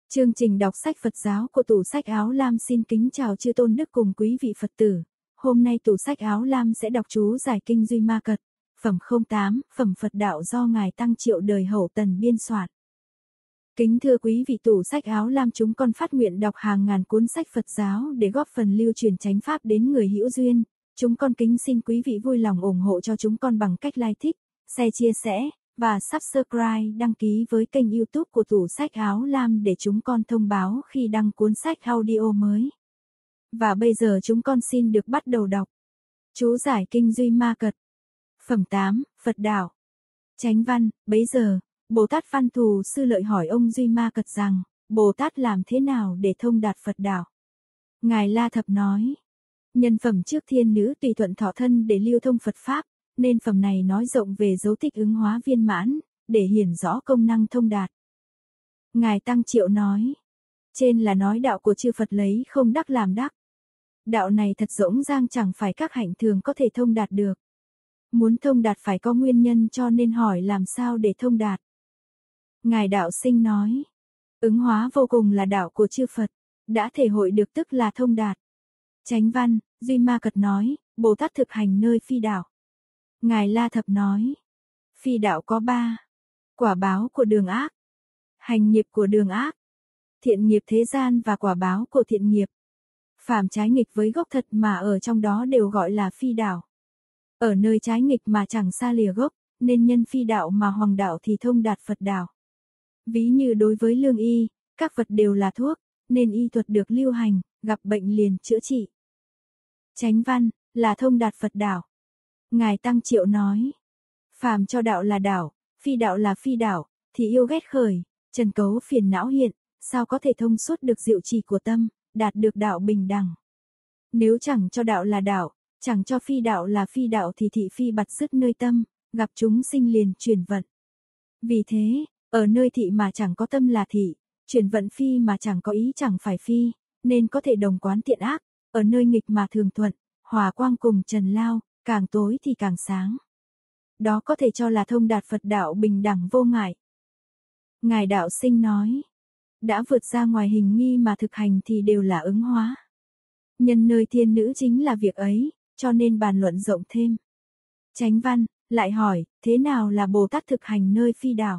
Chương trình đọc sách Phật giáo của Tủ Sách Áo Lam xin kính chào chư tôn đức cùng quý vị Phật tử. Hôm nay Tủ Sách Áo Lam sẽ đọc chú giải kinh Duy Ma Cật, phẩm 08, phẩm Phật đạo do Ngài Tăng Triệu đời Hậu Tần biên soạn. Kính thưa quý vị Tủ Sách Áo Lam, chúng con phát nguyện đọc hàng ngàn cuốn sách Phật giáo để góp phần lưu truyền chánh pháp đến người hữu duyên. Chúng con kính xin quý vị vui lòng ủng hộ cho chúng con bằng cách like thích, share chia sẻ và subscribe đăng ký với kênh YouTube của Tủ Sách Áo Lam để chúng con thông báo khi đăng cuốn sách audio mới. Và bây giờ chúng con xin được bắt đầu đọc. Chú giải kinh Duy Ma Cật. Phẩm 8, Phật đạo. Chánh văn. Bấy giờ, Bồ Tát Văn Thù Sư Lợi hỏi ông Duy Ma Cật rằng, Bồ Tát làm thế nào để thông đạt Phật đạo? Ngài La Thập nói, nhân phẩm trước thiên nữ tùy thuận thọ thân để lưu thông Phật Pháp, nên phẩm này nói rộng về dấu tích ứng hóa viên mãn, để hiển rõ công năng thông đạt. Ngài Tăng Triệu nói, trên là nói đạo của chư Phật lấy không đắc làm đắc. Đạo này thật rỗng rang, chẳng phải các hạnh thường có thể thông đạt được. Muốn thông đạt phải có nguyên nhân, cho nên hỏi làm sao để thông đạt. Ngài Đạo Sinh nói, ứng hóa vô cùng là đạo của chư Phật, đã thể hội được tức là thông đạt. Chánh văn. Duy Ma Cật nói, Bồ Tát thực hành nơi phi đạo. Ngài La Thập nói, phi đạo có 3. Quả báo của đường ác, hành nghiệp của đường ác, thiện nghiệp thế gian và quả báo của thiện nghiệp. Phàm trái nghịch với gốc thật mà ở trong đó đều gọi là phi đạo. Ở nơi trái nghịch mà chẳng xa lìa gốc, nên nhân phi đạo mà hoàng đạo thì thông đạt Phật đạo. Ví như đối với lương y, các vật đều là thuốc, nên y thuật được lưu hành, gặp bệnh liền chữa trị. Chánh văn, là thông đạt Phật đạo. Ngài Tăng Triệu nói, phàm cho đạo là đạo, phi đạo là phi đạo, thì yêu ghét khởi, trần cấu phiền não hiện, sao có thể thông suốt được diệu trì của tâm, đạt được đạo bình đẳng. Nếu chẳng cho đạo là đạo, chẳng cho phi đạo là phi đạo thì thị phi bặt dứt nơi tâm, gặp chúng sinh liền chuyển vận. Vì thế, ở nơi thị mà chẳng có tâm là thị, chuyển vận phi mà chẳng có ý chẳng phải phi, nên có thể đồng quán thiện ác, ở nơi nghịch mà thường thuận, hòa quang cùng trần lao, càng tối thì càng sáng. Đó có thể cho là thông đạt Phật đạo bình đẳng vô ngại. Ngài Đạo Sinh nói, đã vượt ra ngoài hình nghi mà thực hành thì đều là ứng hóa. Nhân nơi thiên nữ chính là việc ấy, cho nên bàn luận rộng thêm. Chánh văn. Lại hỏi, thế nào là Bồ Tát thực hành nơi phi đạo?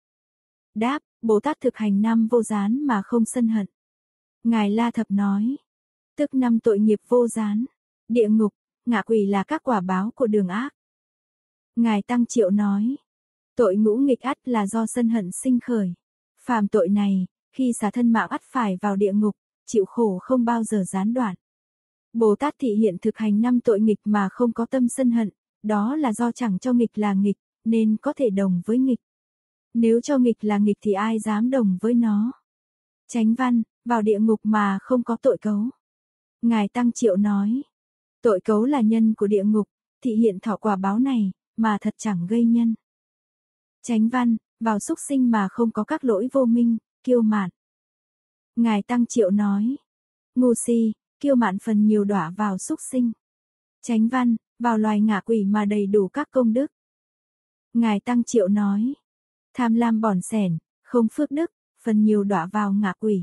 Đáp, Bồ Tát thực hành 5 vô gián mà không sân hận. Ngài La Thập nói, tức 5 tội nghiệp vô gián, địa ngục, ngạ quỷ là các quả báo của đường ác. Ngài Tăng Triệu nói, tội ngũ nghịch ắt là do sân hận sinh khởi. Phàm tội này, khi xả thân mạng ắt phải vào địa ngục, chịu khổ không bao giờ gián đoạn. Bồ Tát thị hiện thực hành 5 tội nghịch mà không có tâm sân hận, đó là do chẳng cho nghịch là nghịch, nên có thể đồng với nghịch. Nếu cho nghịch là nghịch thì ai dám đồng với nó. Chánh văn. Vào địa ngục mà không có tội cấu. Ngài Tăng Triệu nói, tội cấu là nhân của địa ngục, thị hiện thọ quả báo này, mà thật chẳng gây nhân. Chánh văn. Vào súc sinh mà không có các lỗi vô minh, kiêu mạn. Ngài Tăng Triệu nói, ngu si, kiêu mạn phần nhiều đọa vào súc sinh. Chánh văn. Vào loài ngạ quỷ mà đầy đủ các công đức. Ngài Tăng Triệu nói, tham lam bỏn sẻn, không phước đức, phần nhiều đọa vào ngạ quỷ.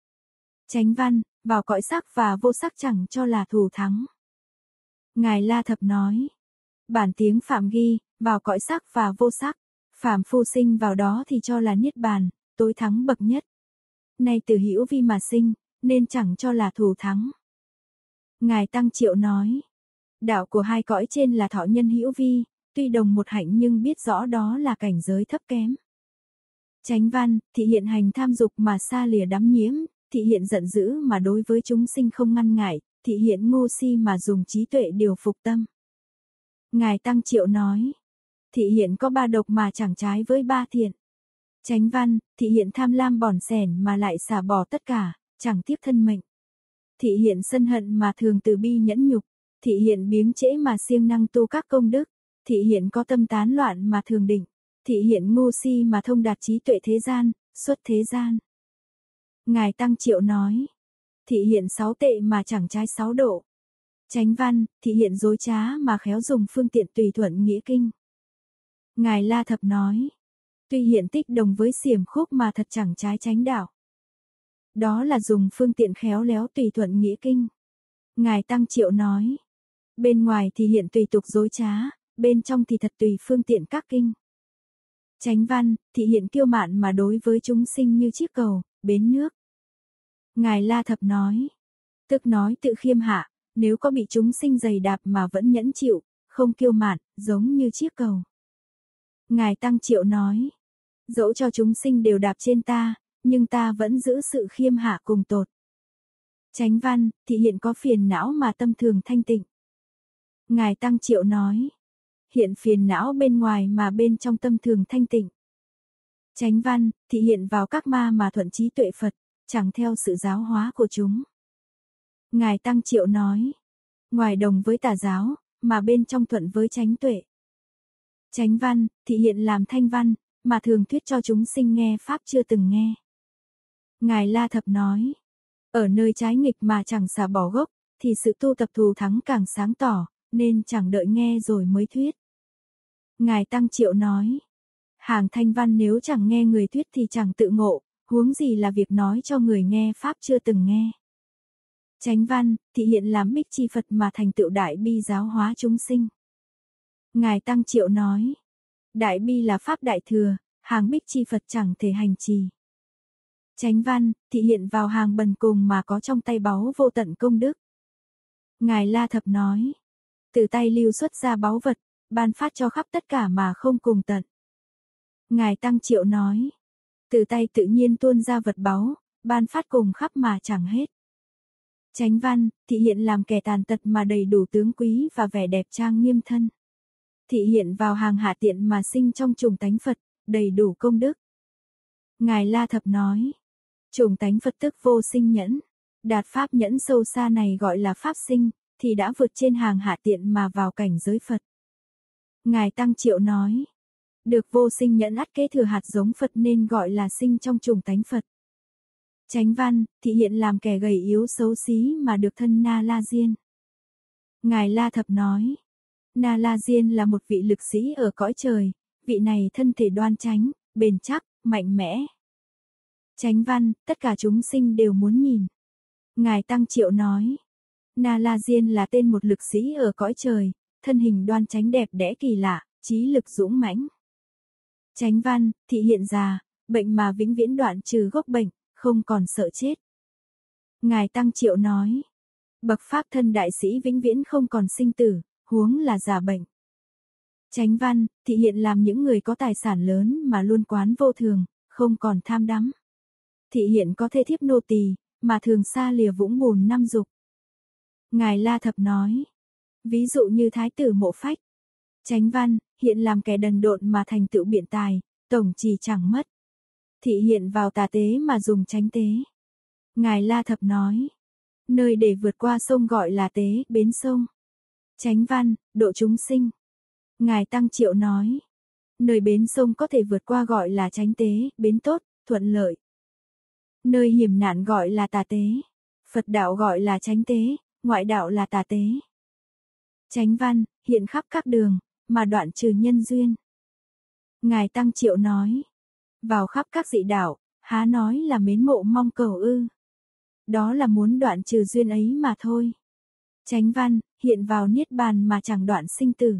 Chánh văn. Vào cõi sắc và vô sắc chẳng cho là thù thắng. Ngài La Thập nói, bản tiếng Phạm ghi, vào cõi sắc và vô sắc, phàm phu sinh vào đó thì cho là niết bàn, tối thắng bậc nhất. Nay từ hữu vi mà sinh, nên chẳng cho là thù thắng. Ngài Tăng Triệu nói, đạo của hai cõi trên là thọ nhân hữu vi, tuy đồng một hạnh nhưng biết rõ đó là cảnh giới thấp kém. Chánh văn. Thị hiện hành tham dục mà xa lìa đắm nhiễm, thị hiện giận dữ mà đối với chúng sinh không ngăn ngại, thị hiện ngu si mà dùng trí tuệ điều phục tâm. Ngài Tăng Triệu nói, thị hiện có 3 độc mà chẳng trái với 3 thiện. Chánh văn. Thị hiện tham lam bỏn sẻn mà lại xả bỏ tất cả, chẳng tiếc thân mệnh. Thị hiện sân hận mà thường từ bi nhẫn nhục, thị hiện biếng trễ mà siêng năng tu các công đức, thị hiện có tâm tán loạn mà thường định, thị hiện ngu si mà thông đạt trí tuệ thế gian, xuất thế gian. Ngài Tăng Triệu nói, thị hiện 6 tệ mà chẳng trái 6 độ. Chánh văn. Thị hiện dối trá mà khéo dùng phương tiện tùy thuận nghĩa kinh. Ngài La Thập nói, tuy hiện tích đồng với xiềm khúc mà thật chẳng trái chánh đạo. Đó là dùng phương tiện khéo léo tùy thuận nghĩa kinh. Ngài Tăng Triệu nói. Bên ngoài thì hiện tùy tục dối trá, bên trong thì thật tùy phương tiện các kinh. Chánh văn, thị hiện kiêu mạn mà đối với chúng sinh như chiếc cầu, bến nước. Ngài La Thập nói. Tức nói tự khiêm hạ, nếu có bị chúng sinh giày đạp mà vẫn nhẫn chịu, không kiêu mạn, giống như chiếc cầu. Ngài Tăng Triệu nói. Dẫu cho chúng sinh đều đạp trên ta, nhưng ta vẫn giữ sự khiêm hạ cùng tột. Chánh văn, thị hiện có phiền não mà tâm thường thanh tịnh. Ngài Tăng Triệu nói. Hiện phiền não bên ngoài mà bên trong tâm thường thanh tịnh. Chánh văn, thị hiện vào các ma mà thuận trí tuệ Phật, chẳng theo sự giáo hóa của chúng. Ngài Tăng Triệu nói. Ngoài đồng với tà giáo, mà bên trong thuận với chánh tuệ. Chánh văn, thị hiện làm thanh văn, mà thường thuyết cho chúng sinh nghe pháp chưa từng nghe. Ngài La Thập nói. Ở nơi trái nghịch mà chẳng xả bỏ gốc, thì sự tu tập thù thắng càng sáng tỏ, nên chẳng đợi nghe rồi mới thuyết. Ngài Tăng Triệu nói. Hàng thanh văn nếu chẳng nghe người thuyết thì chẳng tự ngộ, huống gì là việc nói cho người nghe pháp chưa từng nghe. Chánh văn, thị hiện làm bích chi Phật mà thành tựu đại bi giáo hóa chúng sinh. Ngài Tăng Triệu nói. Đại bi là pháp đại thừa, hàng bích chi Phật chẳng thể hành trì. Chánh văn, thị hiện vào hàng bần cùng mà có trong tay báu vô tận công đức. Ngài La Thập nói. Từ tay lưu xuất ra báu vật, ban phát cho khắp tất cả mà không cùng tận. Ngài Tăng Triệu nói. Từ tay tự nhiên tuôn ra vật báu, ban phát cùng khắp mà chẳng hết. Chánh văn, thị hiện làm kẻ tàn tật mà đầy đủ tướng quý và vẻ đẹp trang nghiêm thân. Thị hiện vào hàng hạ tiện mà sinh trong chủng tánh Phật, đầy đủ công đức. Ngài La Thập nói. Chủng tánh Phật tức vô sinh nhẫn. Đạt pháp nhẫn sâu xa này gọi là pháp sinh, thì đã vượt trên hàng hạ tiện mà vào cảnh giới Phật. Ngài Tăng Triệu nói. Được vô sinh nhẫn ắt kế thừa hạt giống Phật nên gọi là sinh trong chủng tánh Phật. Chánh văn, thị hiện làm kẻ gầy yếu xấu xí mà được thân Na La Diên. Ngài La Thập nói. Na La Diên là một vị lực sĩ ở cõi trời, vị này thân thể đoan chánh, bền chắc, mạnh mẽ. Chánh văn, tất cả chúng sinh đều muốn nhìn. Ngài Tăng Triệu nói. Na La Diên là tên một lực sĩ ở cõi trời, thân hình đoan chánh đẹp đẽ kỳ lạ, trí lực dũng mãnh. Chánh văn, thị hiện già, bệnh mà vĩnh viễn đoạn trừ gốc bệnh, không còn sợ chết. Ngài Tăng Triệu nói. Bậc pháp thân đại sĩ vĩnh viễn không còn sinh tử, huống là già bệnh. Chánh văn, thị hiện làm những người có tài sản lớn mà luôn quán vô thường, không còn tham đắm. Thị hiện có thê thiếp nô tỳ, mà thường xa lìa vũng bùn năm dục. Ngài La Thập nói. Ví dụ như Thái tử Mộ Phách. Chánh văn, hiện làm kẻ đần độn mà thành tựu biện tài, tổng trì chẳng mất. Thị hiện vào tà tế mà dùng chánh tế. Ngài La Thập nói. Nơi để vượt qua sông gọi là tế, bến sông. Chánh văn, độ chúng sinh. Ngài Tăng Triệu nói. Nơi bến sông có thể vượt qua gọi là chánh tế, bến tốt, thuận lợi. Nơi hiểm nạn gọi là tà tế. Phật đạo gọi là chánh tế, ngoại đạo là tà tế. Chánh văn, hiện khắp các đường, mà đoạn trừ nhân duyên. Ngài Tăng Triệu nói. Vào khắp các dị đạo, há nói là mến mộ mong cầu ư. Đó là muốn đoạn trừ duyên ấy mà thôi. Chánh văn, hiện vào niết bàn mà chẳng đoạn sinh tử.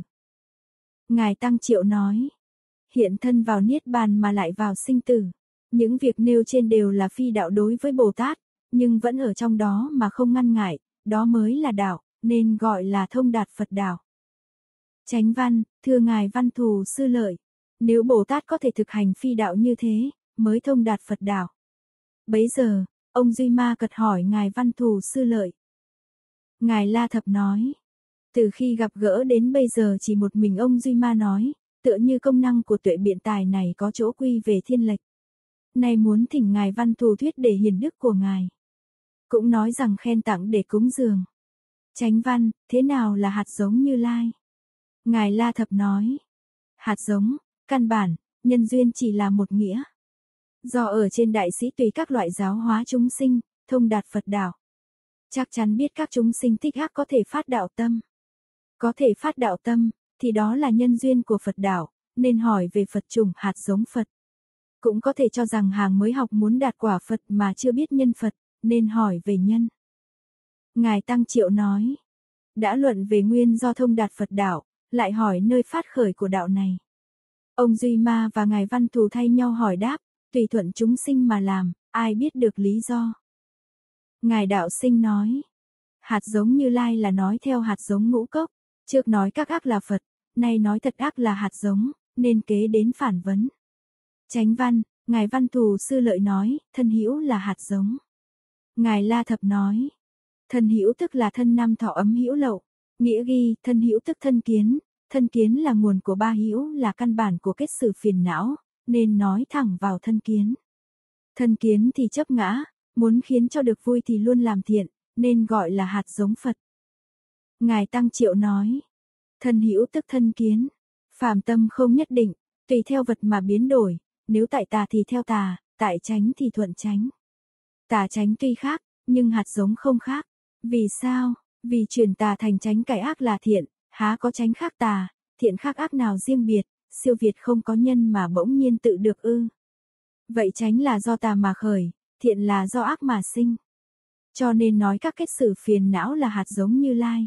Ngài Tăng Triệu nói. Hiện thân vào niết bàn mà lại vào sinh tử. Những việc nêu trên đều là phi đạo đối với Bồ Tát, nhưng vẫn ở trong đó mà không ngăn ngại, đó mới là đạo, nên gọi là thông đạt Phật đạo. Chánh văn, thưa Ngài Văn Thù Sư Lợi, nếu Bồ Tát có thể thực hành phi đạo như thế, mới thông đạt Phật đạo. Bấy giờ, ông Duy Ma Cật hỏi Ngài Văn Thù Sư Lợi. Ngài La Thập nói. Từ khi gặp gỡ đến bây giờ chỉ một mình ông Duy Ma nói, tựa như công năng của tuệ biện tài này có chỗ quy về thiên lệch. Nay muốn thỉnh Ngài Văn Thù thuyết để hiền đức của Ngài. Cũng nói rằng khen tặng để cúng dường. Chánh văn, thế nào là hạt giống Như Lai? Ngài La Thập nói. Hạt giống, căn bản, nhân duyên chỉ là một nghĩa. Do ở trên đại sĩ tùy các loại giáo hóa chúng sinh, thông đạt Phật đạo. Chắc chắn biết các chúng sinh thích ác có thể phát đạo tâm. Có thể phát đạo tâm, thì đó là nhân duyên của Phật đạo, nên hỏi về Phật chủng hạt giống Phật. Cũng có thể cho rằng hàng mới học muốn đạt quả Phật mà chưa biết nhân Phật, nên hỏi về nhân. Ngài Tăng Triệu nói, đã luận về nguyên do thông đạt Phật đạo, lại hỏi nơi phát khởi của đạo này. Ông Duy Ma và Ngài Văn Thù thay nhau hỏi đáp, tùy thuận chúng sinh mà làm, ai biết được lý do. Ngài Đạo Sinh nói, hạt giống Như Lai là nói theo hạt giống ngũ cốc, trước nói các ác là Phật, nay nói thật ác là hạt giống, nên kế đến phản vấn. Chánh văn, Ngài Văn Thù Sư Lợi nói, thân hữu là hạt giống. Ngài La Thập nói, thân hữu tức là thân năm thọ ấm hữu lậu, nghĩa ghi, thân hữu tức thân kiến là nguồn của ba hữu là căn bản của kết sử phiền não, nên nói thẳng vào thân kiến. Thân kiến thì chấp ngã, muốn khiến cho được vui thì luôn làm thiện, nên gọi là hạt giống Phật. Ngài Tăng Triệu nói, thân hữu tức thân kiến, phàm tâm không nhất định, tùy theo vật mà biến đổi, nếu tại tà thì theo tà, tại chánh thì thuận chánh. Tà chánh tuy khác, nhưng hạt giống không khác. Vì sao? Vì chuyển tà thành chánh cải ác là thiện, há có chánh khác tà, thiện khác ác nào riêng biệt, siêu việt không có nhân mà bỗng nhiên tự được ư. Vậy chánh là do tà mà khởi, thiện là do ác mà sinh. Cho nên nói các kết sử phiền não là hạt giống Như Lai.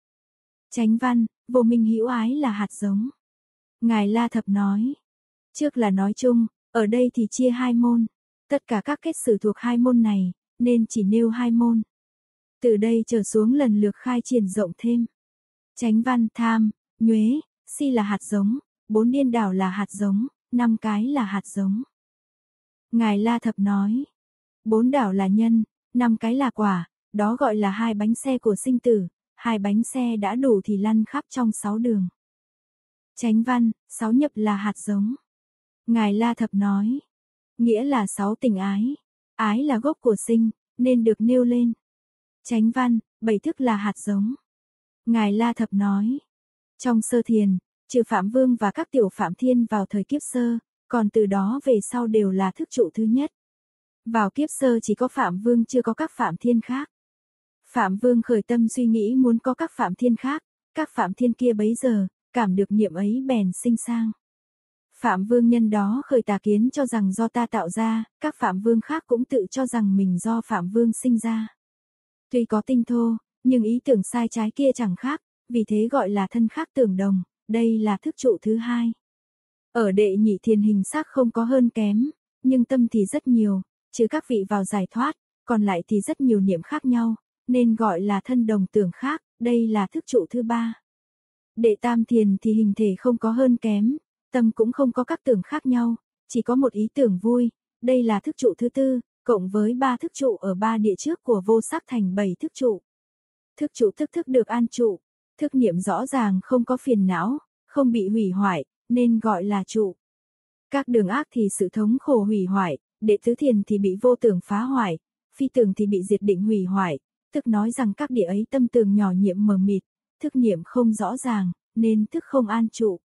Chánh văn, vô minh hữu ái là hạt giống. Ngài La Thập nói, trước là nói chung, ở đây thì chia hai môn. Tất cả các kết sử thuộc hai môn này, nên chỉ nêu hai môn. Từ đây trở xuống lần lượt khai triển rộng thêm. Chánh văn, tham, nhuế, si là hạt giống, 4 điên đảo là hạt giống, 5 cái là hạt giống. Ngài La Thập nói, 4 đảo là nhân, 5 cái là quả, đó gọi là 2 bánh xe của sinh tử, 2 bánh xe đã đủ thì lăn khắp trong 6 đường. Chánh văn, 6 nhập là hạt giống. Ngài La Thập nói, nghĩa là 6 tình ái, ái là gốc của sinh, nên được nêu lên. Chánh văn, 7 thức là hạt giống. Ngài La Thập nói, trong sơ thiền, trừ Phạm Vương và các tiểu Phạm Thiên vào thời kiếp sơ, còn từ đó về sau đều là thức trụ thứ nhất. Vào kiếp sơ chỉ có Phạm Vương chưa có các Phạm Thiên khác. Phạm Vương khởi tâm suy nghĩ muốn có các Phạm Thiên khác, các Phạm Thiên kia bấy giờ, cảm được niệm ấy bèn sinh sang. Phạm Vương nhân đó khởi tà kiến cho rằng do ta tạo ra, các Phạm Vương khác cũng tự cho rằng mình do Phạm Vương sinh ra. Tuy có tinh thô, nhưng ý tưởng sai trái kia chẳng khác, vì thế gọi là thân khác tưởng đồng, đây là thức trụ thứ hai. Ở đệ nhị thiền hình xác không có hơn kém, nhưng tâm thì rất nhiều, chứ các vị vào giải thoát, còn lại thì rất nhiều niệm khác nhau, nên gọi là thân đồng tưởng khác, đây là thức trụ thứ ba. Đệ tam thiền thì hình thể không có hơn kém, tâm cũng không có các tưởng khác nhau, chỉ có một ý tưởng vui, đây là thức trụ thứ tư, cộng với 3 thức trụ ở 3 địa trước của vô sắc thành 7 thức trụ. Thức trụ thức được an trụ, thức niệm rõ ràng không có phiền não, không bị hủy hoại, nên gọi là trụ. Các đường ác thì sự thống khổ hủy hoại, đệ tứ thiền thì bị vô tưởng phá hoại, phi tưởng thì bị diệt định hủy hoại, tức nói rằng các địa ấy tâm tường nhỏ nhiệm mờ mịt, thức niệm không rõ ràng, nên thức không an trụ.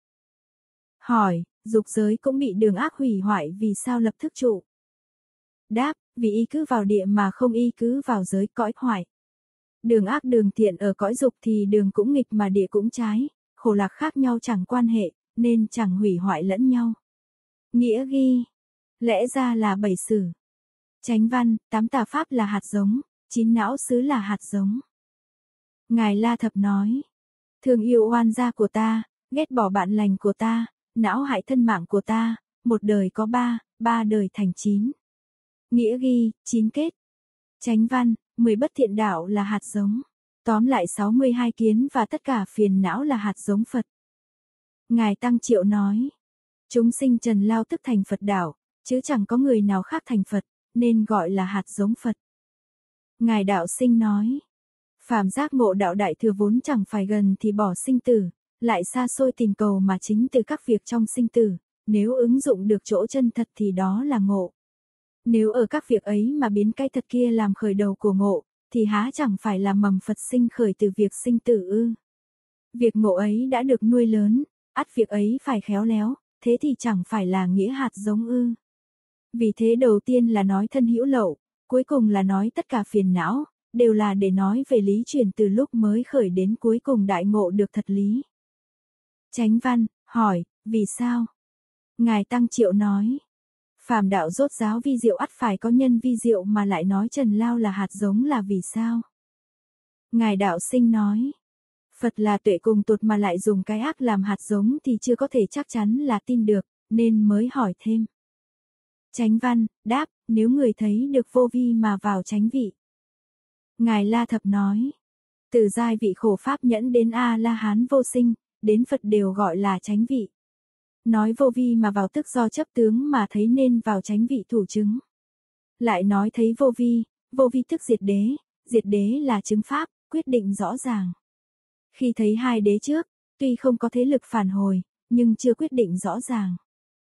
Hỏi, dục giới cũng bị đường ác hủy hoại vì sao lập thức trụ? Đáp, vì y cứ vào địa mà không y cứ vào giới cõi hoại. Đường ác đường thiện ở cõi dục thì đường cũng nghịch mà địa cũng trái, khổ lạc khác nhau chẳng quan hệ, nên chẳng hủy hoại lẫn nhau. Nghĩa ghi, lẽ ra là 7 sử. Chánh văn, 8 tà pháp là hạt giống, 9 não xứ là hạt giống. Ngài La Thập nói, thương yêu oan gia của ta, ghét bỏ bạn lành của ta, não hại thân mạng của ta, một đời có 3, 3 đời thành 9. Nghĩa ghi, 9 kết. Chánh văn, 10 bất thiện đạo là hạt giống. Tóm lại 62 kiến và tất cả phiền não là hạt giống Phật. Ngài Tăng Triệu nói, chúng sinh trần lao tức thành Phật đạo, chứ chẳng có người nào khác thành Phật, nên gọi là hạt giống Phật. Ngài Đạo Sinh nói, phàm giác ngộ đạo đại thừa vốn chẳng phải gần thì bỏ sinh tử, lại xa xôi tìm cầu mà chính từ các việc trong sinh tử, nếu ứng dụng được chỗ chân thật thì đó là ngộ. Nếu ở các việc ấy mà biến cái thật kia làm khởi đầu của ngộ, thì há chẳng phải là mầm Phật sinh khởi từ việc sinh tử ư. Việc ngộ ấy đã được nuôi lớn, ắt việc ấy phải khéo léo, thế thì chẳng phải là nghĩa hạt giống ư. Vì thế đầu tiên là nói thân hữu lậu, cuối cùng là nói tất cả phiền não, đều là để nói về lý chuyển từ lúc mới khởi đến cuối cùng đại ngộ được thật lý. Chánh văn, hỏi, vì sao? Ngài Tăng Triệu nói, Phàm đạo rốt giáo vi diệu ắt phải có nhân vi diệu mà lại nói Trần Lao là hạt giống là vì sao? Ngài đạo sinh nói, Phật là tuệ cùng tột mà lại dùng cái ác làm hạt giống thì chưa có thể chắc chắn là tin được, nên mới hỏi thêm. Chánh văn, đáp, nếu người thấy được vô vi mà vào chánh vị. Ngài La Thập nói, từ giai vị khổ pháp nhẫn đến A-la-hán vô sinh, đến Phật đều gọi là chánh vị. Nói vô vi mà vào tức do chấp tướng mà thấy nên vào chánh vị thủ chứng. Lại nói thấy vô vi tức diệt đế là chứng pháp, quyết định rõ ràng. Khi thấy hai đế trước, tuy không có thế lực phản hồi, nhưng chưa quyết định rõ ràng.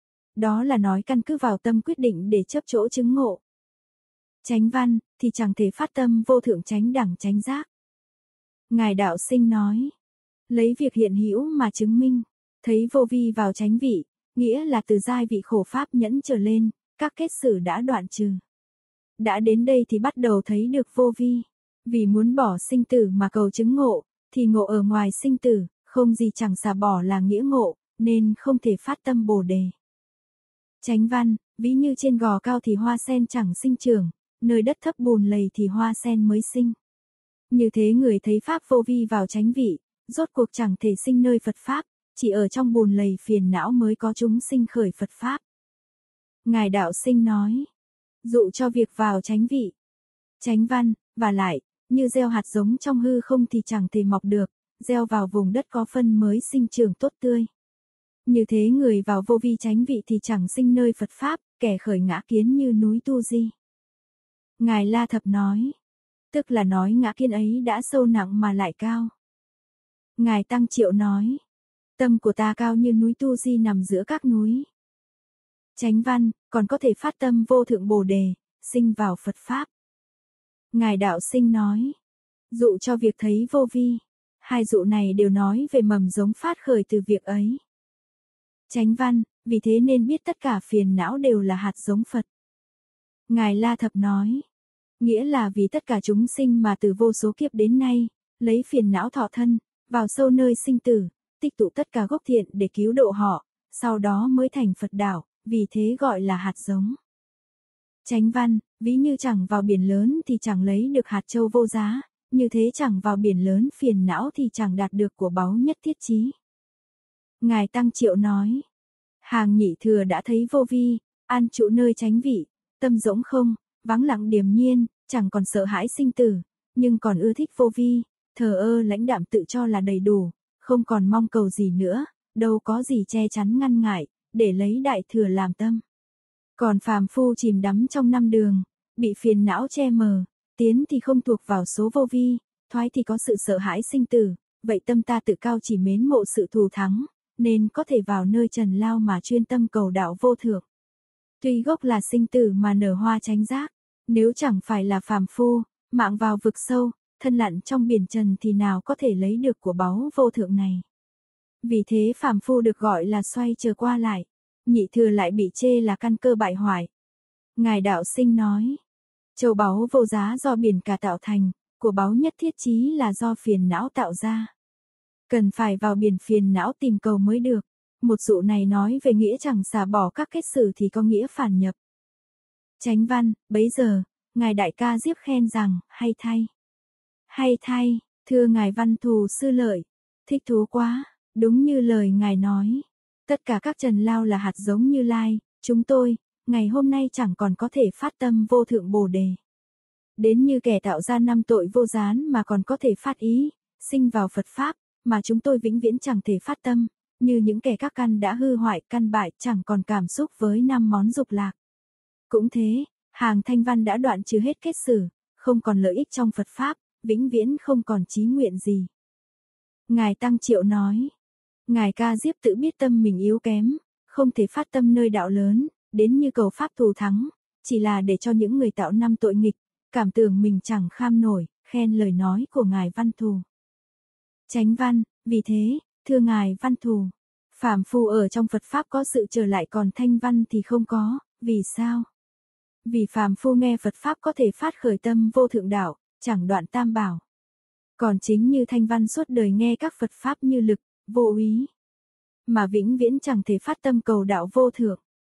Đó là nói căn cứ vào tâm quyết định để chấp chỗ chứng ngộ. Chánh văn, thì chẳng thể phát tâm vô thượng chánh đẳng chánh giác. Ngài đạo sinh nói, lấy việc hiện hữu mà chứng minh, thấy vô vi vào chánh vị, nghĩa là từ giai vị khổ pháp nhẫn trở lên, các kết sử đã đoạn trừ. Đã đến đây thì bắt đầu thấy được vô vi, vì muốn bỏ sinh tử mà cầu chứng ngộ, thì ngộ ở ngoài sinh tử, không gì chẳng xả bỏ là nghĩa ngộ, nên không thể phát tâm Bồ đề. Chánh văn, ví như trên gò cao thì hoa sen chẳng sinh trưởng, nơi đất thấp bùn lầy thì hoa sen mới sinh. Như thế người thấy pháp vô vi vào chánh vị, rốt cuộc chẳng thể sinh nơi Phật pháp, chỉ ở trong bùn lầy phiền não mới có chúng sinh khởi Phật pháp. Ngài đạo sinh nói, dụ cho việc vào chánh vị. Chánh văn, và lại, như gieo hạt giống trong hư không thì chẳng thể mọc được, gieo vào vùng đất có phân mới sinh trưởng tốt tươi. Như thế người vào vô vi chánh vị thì chẳng sinh nơi Phật pháp, kẻ khởi ngã kiến như núi Tu Di. Ngài La Thập nói, tức là nói ngã kiến ấy đã sâu nặng mà lại cao. Ngài Tăng Triệu nói, tâm của ta cao như núi Tu Di nằm giữa các núi. Chánh văn, còn có thể phát tâm vô thượng Bồ đề, sinh vào Phật pháp. Ngài đạo sinh nói, dụ cho việc thấy vô vi, hai dụ này đều nói về mầm giống phát khởi từ việc ấy. Chánh văn, vì thế nên biết tất cả phiền não đều là hạt giống Phật. Ngài La Thập nói, nghĩa là vì tất cả chúng sinh mà từ vô số kiếp đến nay, lấy phiền não thọ thân, vào sâu nơi sinh tử, tích tụ tất cả gốc thiện để cứu độ họ, sau đó mới thành Phật đạo, vì thế gọi là hạt giống. Chánh văn, ví như chẳng vào biển lớn thì chẳng lấy được hạt châu vô giá, như thế chẳng vào biển lớn phiền não thì chẳng đạt được của báu nhất thiết chí. Ngài Tăng Triệu nói, hàng nhị thừa đã thấy vô vi, an trụ nơi chánh vị, tâm rỗng không, vắng lặng điềm nhiên, chẳng còn sợ hãi sinh tử, nhưng còn ưa thích vô vi, thờ ơ lãnh đạm tự cho là đầy đủ, không còn mong cầu gì nữa, đâu có gì che chắn ngăn ngại, để lấy đại thừa làm tâm. Còn phàm phu chìm đắm trong năm đường, bị phiền não che mờ, tiến thì không thuộc vào số vô vi, thoái thì có sự sợ hãi sinh tử, vậy tâm ta tự cao chỉ mến mộ sự thù thắng, nên có thể vào nơi trần lao mà chuyên tâm cầu đạo vô thượng. Tuy gốc là sinh tử mà nở hoa chánh giác, nếu chẳng phải là phàm phu, mạng vào vực sâu, thân lặn trong biển trần thì nào có thể lấy được của báu vô thượng này. Vì thế phàm phu được gọi là xoay trở qua lại, nhị thừa lại bị chê là căn cơ bại hoại. Ngài đạo sinh nói, châu báu vô giá do biển cả tạo thành, của báu nhất thiết chí là do phiền não tạo ra. Cần phải vào biển phiền não tìm cầu mới được. Một dụ này nói về nghĩa chẳng xả bỏ các kết sử thì có nghĩa phản nhập. Chánh văn, bấy giờ, Ngài Đại Ca Diếp khen rằng, hay thay, thưa Ngài Văn Thù Sư Lợi, thích thú quá, đúng như lời Ngài nói. Tất cả các trần lao là hạt giống Như Lai, chúng tôi, ngày hôm nay chẳng còn có thể phát tâm vô thượng Bồ đề. Đến như kẻ tạo ra năm tội vô gián mà còn có thể phát ý, sinh vào Phật Pháp, mà chúng tôi vĩnh viễn chẳng thể phát tâm, như những kẻ các căn đã hư hoại căn bại chẳng còn cảm xúc với năm món dục lạc. Cũng thế, hàng thanh văn đã đoạn trừ hết kết sử, không còn lợi ích trong Phật Pháp, vĩnh viễn không còn chí nguyện gì. Ngài Tăng Triệu nói, Ngài Ca Diếp tự biết tâm mình yếu kém, không thể phát tâm nơi đạo lớn, đến như cầu Pháp thù thắng, chỉ là để cho những người tạo năm tội nghịch, cảm tưởng mình chẳng kham nổi, khen lời nói của Ngài Văn Thù. Chánh văn, vì thế, thưa Ngài Văn Thù, phàm phu ở trong Phật Pháp có sự trở lại còn thanh văn thì không có, vì sao? Vì phàm phu nghe Phật Pháp có thể phát khởi tâm vô thượng đạo, chẳng đoạn tam bảo. Còn chính như thanh văn suốt đời nghe các Phật Pháp như lực, vô úy, mà vĩnh viễn chẳng thể phát tâm cầu đạo vô thượng.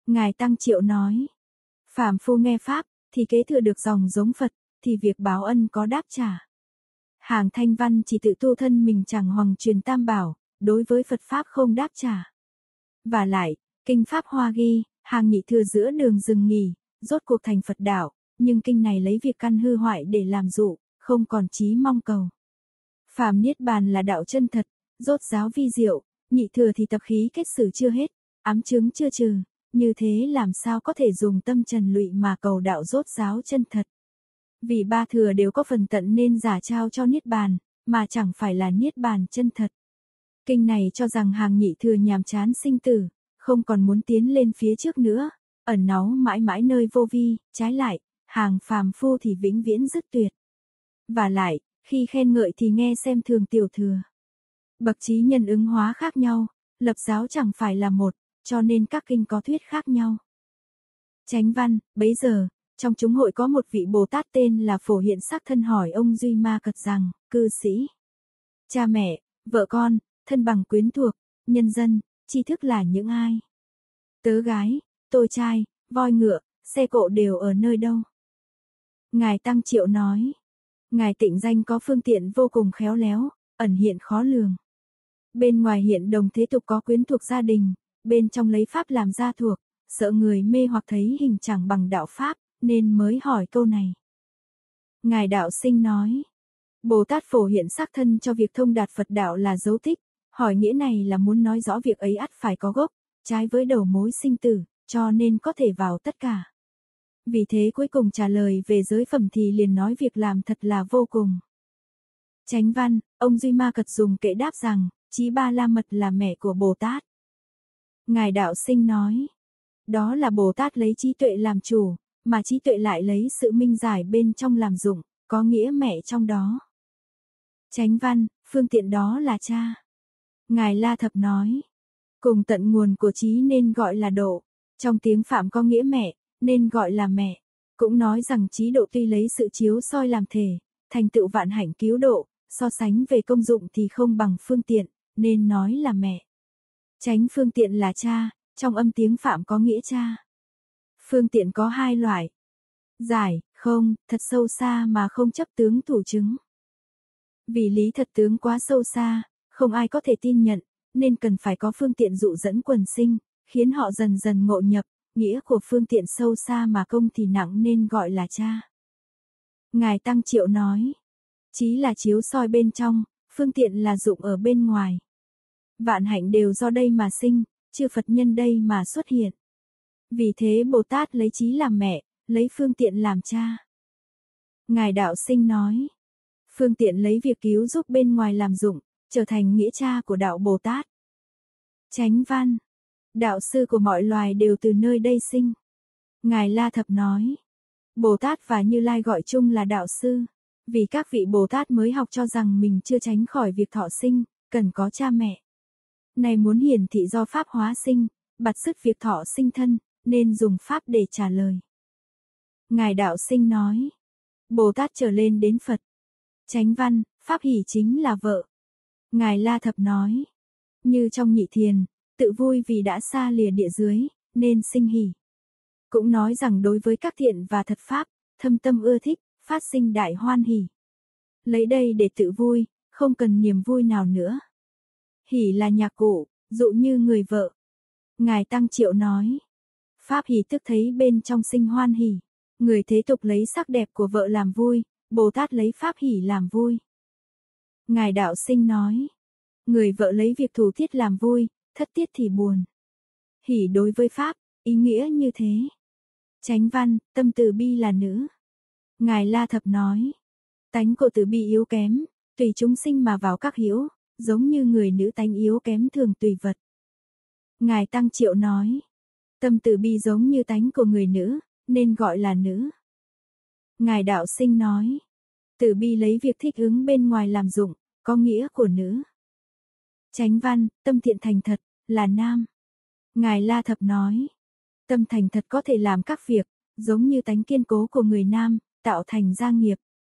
Ngài Tăng Triệu nói, phàm phu nghe Pháp, thì kế thừa được dòng giống Phật, thì việc báo ân có đáp trả. Hàng Thanh Văn chỉ tự tu thân mình chẳng hoằng truyền tam bảo, đối với Phật Pháp không đáp trả. Và lại, kinh Pháp Hoa ghi, hàng nhị thừa giữa đường dừng nghỉ, rốt cuộc thành Phật đạo, nhưng kinh này lấy việc căn hư hoại để làm dụ, không còn chí mong cầu. Phàm Niết Bàn là đạo chân thật, rốt giáo vi diệu, nhị thừa thì tập khí kết xử chưa hết, ám chứng chưa trừ, như thế làm sao có thể dùng tâm trần lụy mà cầu đạo rốt giáo chân thật. Vì ba thừa đều có phần tận nên giả trao cho Niết Bàn, mà chẳng phải là Niết Bàn chân thật. Kinh này cho rằng hàng nhị thừa nhàm chán sinh tử, không còn muốn tiến lên phía trước nữa, ẩn náu mãi mãi nơi vô vi, trái lại, hàng phàm phu thì vĩnh viễn dứt tuyệt. Và lại, khi khen ngợi thì nghe xem thường tiểu thừa. Bậc trí nhân ứng hóa khác nhau, lập giáo chẳng phải là một, cho nên các kinh có thuyết khác nhau. Chánh văn, bấy giờ, trong chúng hội có một vị Bồ Tát tên là Phổ Hiện Sắc Thân hỏi ông Duy Ma Cật rằng, cư sĩ, cha mẹ, vợ con, thân bằng quyến thuộc, nhân dân, tri thức là những ai? Tớ gái, tôi trai, voi ngựa, xe cộ đều ở nơi đâu? Ngài Tăng Triệu nói, Ngài Tịnh Danh có phương tiện vô cùng khéo léo, ẩn hiện khó lường. Bên ngoài hiện đồng thế tục có quyến thuộc gia đình, bên trong lấy Pháp làm gia thuộc, sợ người mê hoặc thấy hình chẳng bằng đạo Pháp, nên mới hỏi câu này. Ngài Đạo Sinh nói, Bồ Tát Phổ Hiện Sắc Thân cho việc thông đạt Phật đạo là dấu tích, hỏi nghĩa này là muốn nói rõ việc ấy ắt phải có gốc, trái với đầu mối sinh tử, cho nên có thể vào tất cả. Vì thế cuối cùng trả lời về giới phẩm thì liền nói việc làm thật là vô cùng. Chánh văn, ông Duy Ma Cật dùng kệ đáp rằng, Chí Ba La Mật là mẹ của Bồ Tát. Ngài Đạo Sinh nói, đó là Bồ Tát lấy trí tuệ làm chủ, mà trí tuệ lại lấy sự minh giải bên trong làm dụng, có nghĩa mẹ trong đó. Chánh văn, phương tiện đó là cha. Ngài La Thập nói, cùng tận nguồn của trí nên gọi là độ, trong tiếng Phạm có nghĩa mẹ, nên gọi là mẹ. Cũng nói rằng trí độ tuy lấy sự chiếu soi làm thể, thành tựu vạn hạnh cứu độ, so sánh về công dụng thì không bằng phương tiện, nên nói là mẹ. Chánh phương tiện là cha, trong âm tiếng Phạm có nghĩa cha. Phương tiện có hai loại. Giải, không, thật sâu xa mà không chấp tướng thủ chứng. Vì lý thật tướng quá sâu xa, không ai có thể tin nhận, nên cần phải có phương tiện dụ dẫn quần sinh, khiến họ dần dần ngộ nhập, nghĩa của phương tiện sâu xa mà công thì nặng nên gọi là cha. Ngài Tăng Triệu nói, trí là chiếu soi bên trong, phương tiện là dụng ở bên ngoài. Vạn hạnh đều do đây mà sinh, chư Phật nhân đây mà xuất hiện. Vì thế Bồ Tát lấy trí làm mẹ, lấy phương tiện làm cha. Ngài Đạo Sinh nói, phương tiện lấy việc cứu giúp bên ngoài làm dụng, trở thành nghĩa cha của đạo Bồ Tát. Chánh văn, đạo sư của mọi loài đều từ nơi đây sinh. Ngài La Thập nói, Bồ Tát và Như Lai gọi chung là đạo sư, vì các vị Bồ Tát mới học cho rằng mình chưa tránh khỏi việc thọ sinh, cần có cha mẹ. Này muốn hiển thị do Pháp hóa sinh, bặt sức việc thọ sinh thân, nên dùng Pháp để trả lời. Ngài Đạo Sinh nói, Bồ Tát trở lên đến Phật. Chánh văn, Pháp hỷ chính là vợ. Ngài La Thập nói, như trong nhị thiền, tự vui vì đã xa lìa địa dưới, nên sinh hỷ. Cũng nói rằng đối với các thiện và thật Pháp, thâm tâm ưa thích, phát sinh đại hoan hỷ. Lấy đây để tự vui, không cần niềm vui nào nữa. Hỷ là nhạc cụ, dụ như người vợ. Ngài Tăng Triệu nói, Pháp hỷ tức thấy bên trong sinh hoan hỷ. Người thế tục lấy sắc đẹp của vợ làm vui, Bồ Tát lấy Pháp hỷ làm vui. Ngài Đạo Sinh nói, người vợ lấy việc thủ thiết làm vui, thất tiết thì buồn. Hỷ đối với Pháp, ý nghĩa như thế. Chánh văn, tâm từ bi là nữ. Ngài La Thập nói, tánh của từ bi yếu kém, tùy chúng sinh mà vào các hữu, giống như người nữ tánh yếu kém thường tùy vật. Ngài Tăng Triệu nói, tâm từ bi giống như tánh của người nữ, nên gọi là nữ. Ngài Đạo Sinh nói, từ bi lấy việc thích ứng bên ngoài làm dụng, có nghĩa của nữ. Chánh văn, tâm thiện thành thật, là nam. Ngài La Thập nói, tâm thành thật có thể làm các việc, giống như tánh kiên cố của người nam, tạo thành gia nghiệp.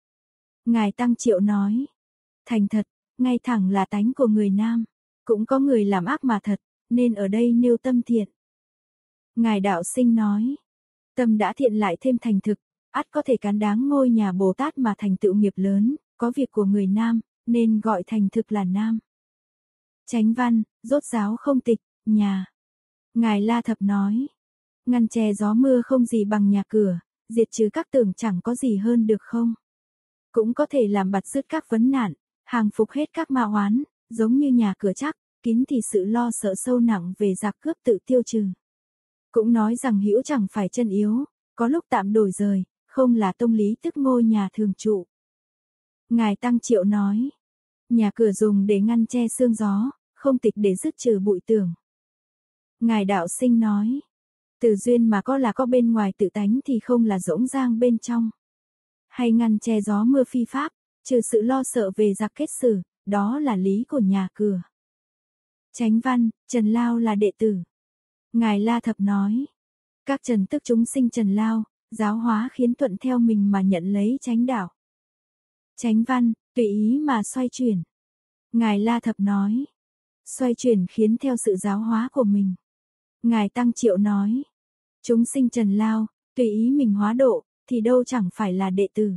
Ngài Tăng Triệu nói, thành thật, ngay thẳng là tánh của người nam, cũng có người làm ác mà thật, nên ở đây nêu tâm thiện. Ngài đạo sinh nói, tâm đã thiện lại thêm thành thực, ắt có thể cán đáng ngôi nhà Bồ Tát mà thành tựu nghiệp lớn, có việc của người nam, nên gọi thành thực là nam. Chánh văn, rốt ráo không tịch, nhà. Ngài La Thập nói, ngăn che gió mưa không gì bằng nhà cửa, diệt trừ các tưởng chẳng có gì hơn được không. Cũng có thể làm bặt dứt các vấn nạn, hàng phục hết các ma oán, giống như nhà cửa chắc, kín thì sự lo sợ sâu nặng về giặc cướp tự tiêu trừ. Cũng nói rằng hữu chẳng phải chân yếu, có lúc tạm đổi rời, không là tông lý tức ngôi nhà thường trụ. Ngài Tăng Triệu nói, nhà cửa dùng để ngăn che sương gió, không tịch để dứt trừ bụi tưởng. Ngài Đạo Sinh nói, từ duyên mà có là có bên ngoài tự tánh thì không là rỗng rang bên trong. Hay ngăn che gió mưa phi pháp, trừ sự lo sợ về giặc kết sử, đó là lý của nhà cửa. Chánh văn, Trần Lao là đệ tử. Ngài La Thập nói, các trần tức chúng sinh Trần Lao, giáo hóa khiến thuận theo mình mà nhận lấy chánh đạo. Chánh văn, tùy ý mà xoay chuyển. Ngài La Thập nói, xoay chuyển khiến theo sự giáo hóa của mình. Ngài Tăng Triệu nói, chúng sinh Trần Lao, tùy ý mình hóa độ, thì đâu chẳng phải là đệ tử.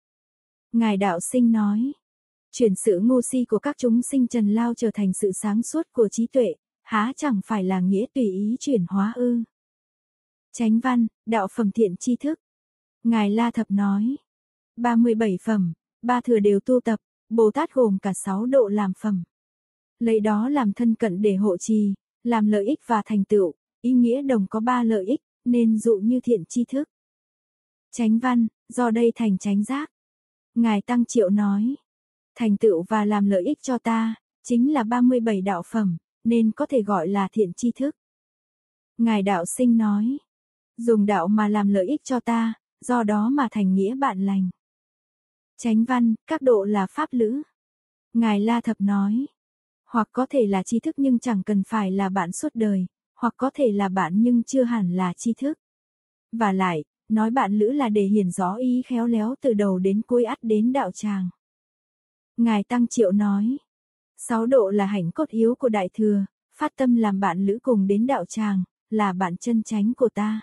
Ngài Đạo Sinh nói, chuyển sự ngu si của các chúng sinh Trần Lao trở thành sự sáng suốt của trí tuệ, há chẳng phải là nghĩa tùy ý chuyển hóa ư. Chánh văn, đạo phẩm thiện tri thức. Ngài La Thập nói, 37 phẩm, 3 thừa đều tu tập, Bồ Tát gồm cả 6 độ làm phẩm. Lấy đó làm thân cận để hộ trì, làm lợi ích và thành tựu, ý nghĩa đồng có 3 lợi ích, nên dụ như thiện tri thức. Chánh văn, do đây thành chánh giác. Ngài Tăng Triệu nói, thành tựu và làm lợi ích cho ta, chính là 37 đạo phẩm, nên có thể gọi là thiện tri thức. Ngài Đạo Sinh nói, dùng đạo mà làm lợi ích cho ta, do đó mà thành nghĩa bạn lành. Chánh văn, các độ là pháp lữ. Ngài La Thập nói, hoặc có thể là tri thức nhưng chẳng cần phải là bạn suốt đời, hoặc có thể là bạn nhưng chưa hẳn là tri thức. Và lại, nói bạn lữ là để hiển rõ ý khéo léo từ đầu đến cuối ắt đến đạo tràng. Ngài Tăng Triệu nói, 6 độ là hạnh cốt yếu của Đại Thừa, phát tâm làm bạn lữ cùng đến đạo tràng, là bạn chân chánh của ta.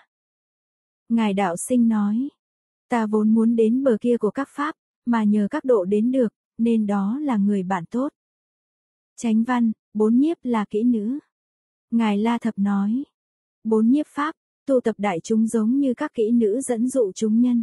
Ngài Đạo Sinh nói, ta vốn muốn đến bờ kia của các pháp, mà nhờ các độ đến được, nên đó là người bạn tốt. Chánh văn, 4 nhiếp là kỹ nữ. Ngài La Thập nói, 4 nhiếp pháp, tu tập đại chúng giống như các kỹ nữ dẫn dụ chúng nhân.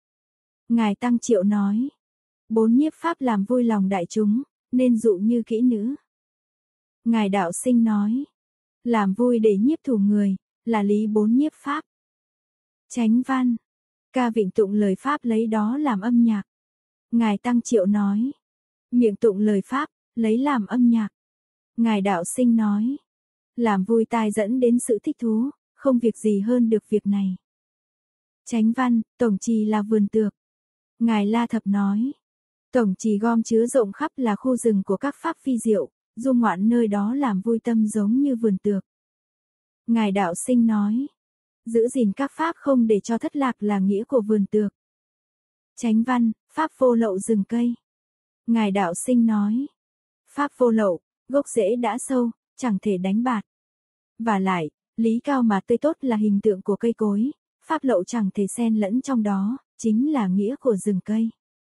Ngài Tăng Triệu nói, 4 nhiếp pháp làm vui lòng đại chúng, nên dụ như kỹ nữ. Ngài Đạo Sinh nói, làm vui để nhiếp thủ người, là lý 4 nhiếp pháp. Chánh văn, ca vịnh tụng lời pháp lấy đó làm âm nhạc. Ngài Tăng Triệu nói, miệng tụng lời pháp, lấy làm âm nhạc. Ngài Đạo Sinh nói, làm vui tai dẫn đến sự thích thú, không việc gì hơn được việc này. Chánh văn, tổng trì là vườn tược. Ngài La Thập nói, tổng trì gom chứa rộng khắp là khu rừng của các pháp phi diệu, du ngoạn nơi đó làm vui tâm giống như vườn tược. Ngài Đạo Sinh nói, giữ gìn các pháp không để cho thất lạc là nghĩa của vườn tược. Chánh văn, pháp vô lậu rừng cây. Ngài Đạo Sinh nói, pháp vô lậu, gốc rễ đã sâu, chẳng thể đánh bạt. Và lại, lý cao mà tươi tốt là hình tượng của cây cối, pháp lậu chẳng thể xen lẫn trong đó, chính là nghĩa của rừng cây.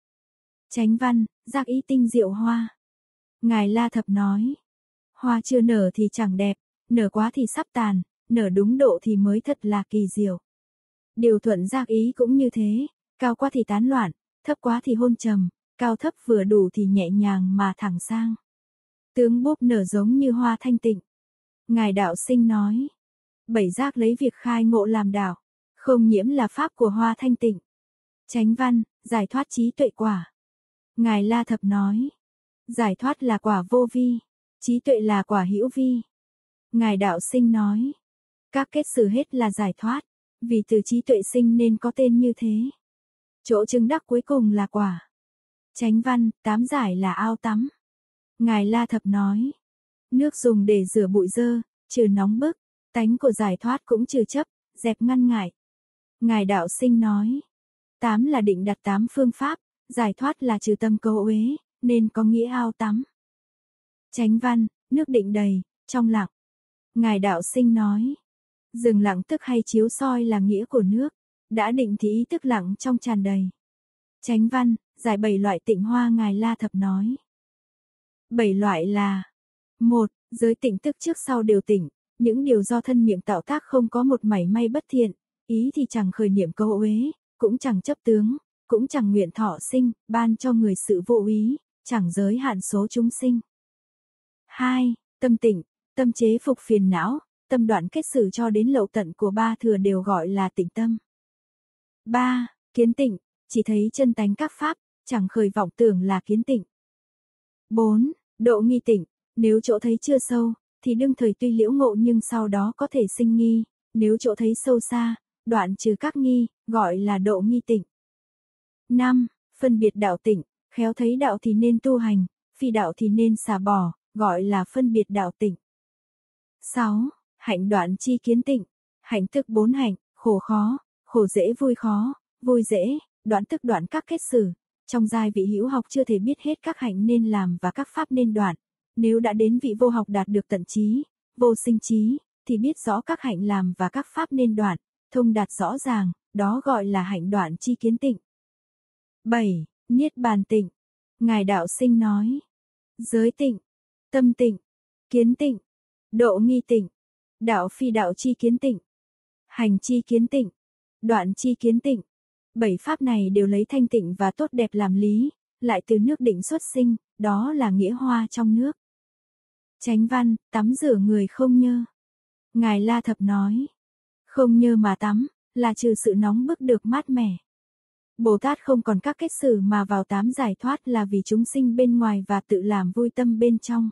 Chánh văn, giác ý tinh diệu hoa. Ngài La Thập nói, hoa chưa nở thì chẳng đẹp, nở quá thì sắp tàn, nở đúng độ thì mới thật là kỳ diệu. Điều thuận giác ý cũng như thế, cao quá thì tán loạn, thấp quá thì hôn trầm, cao thấp vừa đủ thì nhẹ nhàng mà thẳng sang. Tướng búp nở giống như hoa thanh tịnh. Ngài Đạo Sinh nói, 7 giác lấy việc khai ngộ làm đạo, không nhiễm là pháp của hoa thanh tịnh. Chánh văn, giải thoát trí tuệ quả. Ngài La Thập nói, giải thoát là quả vô vi, trí tuệ là quả hữu vi. Ngài Đạo Sinh nói, các kết xử hết là giải thoát, vì từ trí tuệ sinh nên có tên như thế. Chỗ chứng đắc cuối cùng là quả. Chánh văn, 8 giải là ao tắm. Ngài La Thập nói, nước dùng để rửa bụi dơ, trừ nóng bức, tánh của giải thoát cũng trừ chấp, dẹp ngăn ngại. Ngài Đạo Sinh nói, 8 là định đặt 8 phương pháp, giải thoát là trừ tâm câu uế, nên có nghĩa ao tắm. Chánh văn, nước định đầy, trong lặng. Ngài Đạo Sinh nói, Dừng lặng tức hay chiếu soi là nghĩa của nước. Đã định thì ý tức lặng trong tràn đầy. Chánh văn, giải 7 loại tịnh hoa Ngài La Thập nói. 7 loại là: 1. Giới tịnh tức trước sau đều tịnh, những điều do thân miệng tạo tác không có một mảy may bất thiện, ý thì chẳng khởi niệm câu uế, cũng chẳng chấp tướng, cũng chẳng nguyện thọ sinh, ban cho người sự vô úy, chẳng giới hạn số chúng sinh. 2. Tâm tịnh, tâm chế phục phiền não, tâm đoạn kết xử cho đến lậu tận của ba thừa đều gọi là tịnh tâm. 3. Kiến tịnh, chỉ thấy chân tánh các pháp, chẳng khởi vọng tưởng là kiến tịnh. 4. Độ nghi tịnh, nếu chỗ thấy chưa sâu, thì đương thời tuy liễu ngộ nhưng sau đó có thể sinh nghi, nếu chỗ thấy sâu xa, đoạn trừ các nghi, gọi là độ nghi tịnh. 5. Phân biệt đạo tịnh, khéo thấy đạo thì nên tu hành, phi đạo thì nên xả bỏ, gọi là phân biệt đạo tịnh. 6. Hạnh đoạn chi kiến tịnh, hạnh tức 4 hạnh, khổ khó, khổ dễ vui dễ, đoạn tức đoạn các kết xử. Trong giai vị hữu học chưa thể biết hết các hạnh nên làm và các pháp nên đoạn, nếu đã đến vị vô học đạt được tận trí, vô sinh trí, thì biết rõ các hạnh làm và các pháp nên đoạn, thông đạt rõ ràng, đó gọi là hạnh đoạn chi kiến tịnh. 7. Niết bàn tịnh. Ngài Đạo Sinh nói: giới tịnh, tâm tịnh, kiến tịnh, độ nghi tịnh, đạo phi đạo chi kiến tịnh, hành chi kiến tịnh, đoạn chi kiến tịnh. 7 pháp này đều lấy thanh tịnh và tốt đẹp làm lý, lại từ nước định xuất sinh, đó là nghĩa hoa trong nước. Chánh văn, tắm rửa người không nhơ. Ngài La Thập nói: không nhơ mà tắm, là trừ sự nóng bức được mát mẻ. Bồ Tát không còn các kết xử mà vào tám giải thoát là vì chúng sinh bên ngoài và tự làm vui tâm bên trong.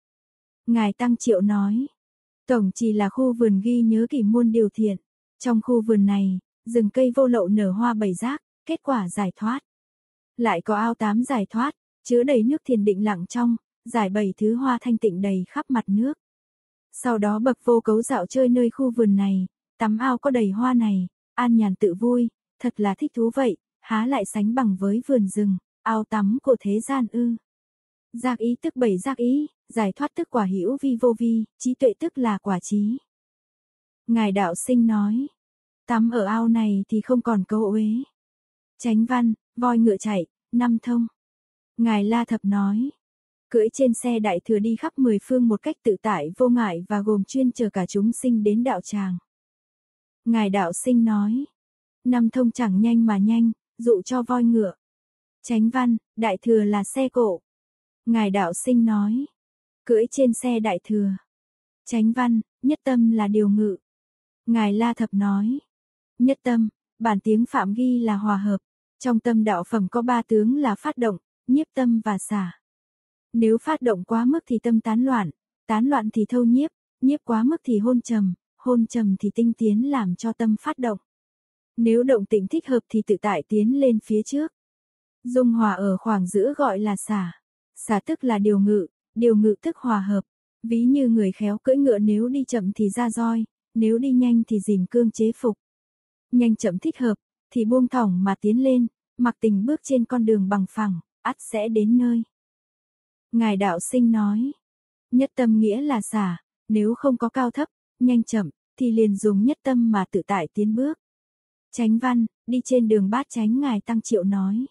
Ngài Tăng Triệu nói: tổng trì là khu vườn ghi nhớ kỷ muôn điều thiện. Trong khu vườn này, rừng cây vô lậu nở hoa 7 giác, kết quả giải thoát. Lại có ao 8 giải thoát, chứa đầy nước thiền định lặng trong, giải 7 thứ hoa thanh tịnh đầy khắp mặt nước. Sau đó bậc vô cấu dạo chơi nơi khu vườn này, tắm ao có đầy hoa này, an nhàn tự vui, thật là thích thú vậy, há lại sánh bằng với vườn rừng, ao tắm của thế gian ư. Giác ý tức 7 giác ý, giải thoát tức quả hữu vi vô vi, trí tuệ tức là quả trí. Ngài Đạo Sinh nói: tắm ở ao này thì không còn câu uế. Chánh văn, voi ngựa chạy, năm thông. Ngài La Thập nói: cưỡi trên xe đại thừa đi khắp 10 phương một cách tự tại vô ngại và gồm chuyên chờ cả chúng sinh đến đạo tràng. Ngài Đạo Sinh nói: năm thông chẳng nhanh mà nhanh, dụ cho voi ngựa. Chánh văn, đại thừa là xe cộ. Ngài Đạo Sinh nói: cưỡi trên xe đại thừa. Chánh văn, nhất tâm là điều ngự. Ngài La Thập nói: nhất tâm, bản tiếng Phạm ghi là hòa hợp. Trong tâm đạo phẩm có 3 tướng là phát động, nhiếp tâm và xả. Nếu phát động quá mức thì tâm tán loạn thì thâu nhiếp, nhiếp quá mức thì hôn trầm thì tinh tiến làm cho tâm phát động. Nếu động tĩnh thích hợp thì tự tại tiến lên phía trước. Dung hòa ở khoảng giữa gọi là xả. Xả tức là điều ngự tức hòa hợp. Ví như người khéo cưỡi ngựa nếu đi chậm thì ra roi, nếu đi nhanh thì dìm cương chế phục. Nhanh chậm thích hợp, thì buông thõng mà tiến lên, mặc tình bước trên con đường bằng phẳng, ắt sẽ đến nơi. Ngài Đạo Sinh nói: nhất tâm nghĩa là xả, nếu không có cao thấp, nhanh chậm, thì liền dùng nhất tâm mà tự tại tiến bước. Chánh văn, đi trên đường bát chánh. Ngài Tăng Triệu nói: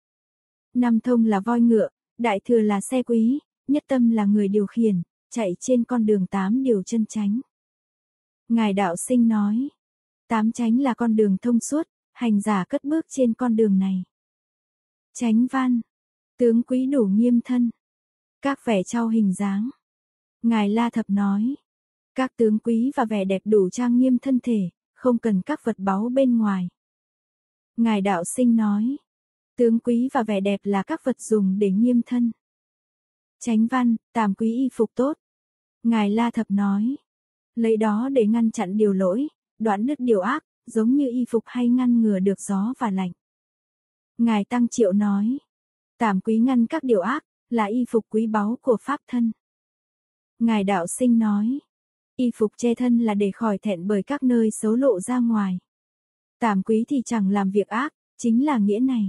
năm thông là voi ngựa, đại thừa là xe quý, nhất tâm là người điều khiển, chạy trên con đường 8 điều chân chánh. Ngài Đạo Sinh nói: 8 chánh là con đường thông suốt, hành giả cất bước trên con đường này. Chánh văn, tướng quý đủ nghiêm thân, các vẻ trao hình dáng. Ngài La Thập nói: các tướng quý và vẻ đẹp đủ trang nghiêm thân thể, không cần các vật báu bên ngoài. Ngài Đạo Sinh nói: tướng quý và vẻ đẹp là các vật dùng để nghiêm thân. Chánh văn, tàm quý y phục tốt. Ngài La Thập nói: lấy đó để ngăn chặn điều lỗi, đoạn đứt điều ác, giống như y phục hay ngăn ngừa được gió và lạnh. Ngài Tăng Triệu nói: tàm quý ngăn các điều ác, là y phục quý báu của pháp thân. Ngài Đạo Sinh nói: y phục che thân là để khỏi thẹn bởi các nơi xấu lộ ra ngoài. Tàm quý thì chẳng làm việc ác, chính là nghĩa này.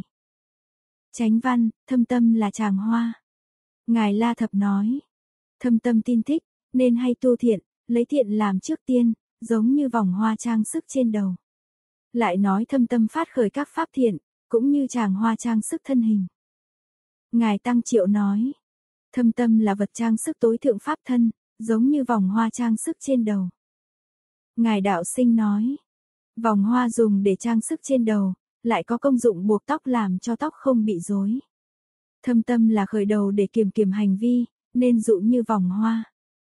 Chánh văn, thâm tâm là tràng hoa. Ngài La Thập nói: thâm tâm tin thích, nên hay tu thiện, lấy thiện làm trước tiên, giống như vòng hoa trang sức trên đầu. Lại nói Thâm Tâm phát khởi các pháp thiện, cũng như tràng hoa trang sức thân hình. Ngài Tăng Triệu nói, Thâm Tâm là vật trang sức tối thượng pháp thân, giống như vòng hoa trang sức trên đầu. Ngài Đạo Sinh nói, vòng hoa dùng để trang sức trên đầu, lại có công dụng buộc tóc làm cho tóc không bị rối. Thâm Tâm là khởi đầu để kiềm kiềm hành vi, nên dụ như vòng hoa.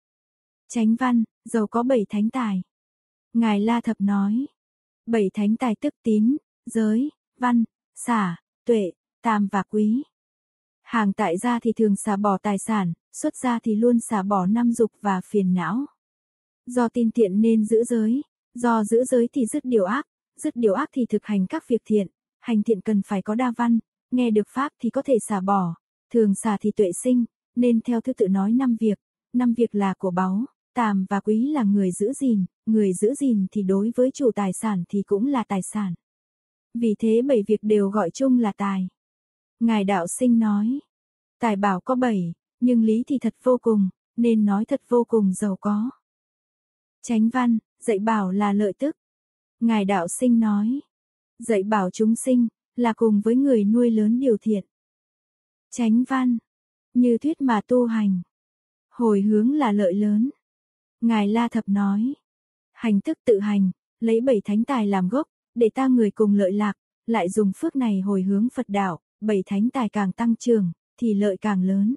Chánh văn, giàu có 7 thánh tài. Ngài La Thập nói, 7 thánh tài tức tín, giới, văn, xả, tuệ, tam và quý. Hàng tại gia thì thường xả bỏ tài sản, xuất gia thì luôn xả bỏ năm dục và phiền não. Do tin thiện nên giữ giới, do giữ giới thì dứt điều ác thì thực hành các việc thiện, hành thiện cần phải có đa văn, nghe được pháp thì có thể xả bỏ, thường xả thì tuệ sinh, nên theo thứ tự nói 5 việc là của báu, tam và quý là người giữ gìn thì đối với chủ tài sản thì cũng là tài sản. Vì thế 7 việc đều gọi chung là tài. Ngài Đạo Sinh nói, tài bảo có 7, nhưng lý thì thật vô cùng, nên nói thật vô cùng giàu có. Chánh văn, dạy bảo là lợi tức. Ngài Đạo Sinh nói, dạy bảo chúng sinh, là cùng với người nuôi lớn điều thiện. Chánh văn, như thuyết mà tu hành. Hồi hướng là lợi lớn. Ngài La Thập nói, hành tức tự hành, lấy 7 thánh tài làm gốc, để ta người cùng lợi lạc, lại dùng phước này hồi hướng Phật đạo, 7 thánh tài càng tăng trưởng, thì lợi càng lớn.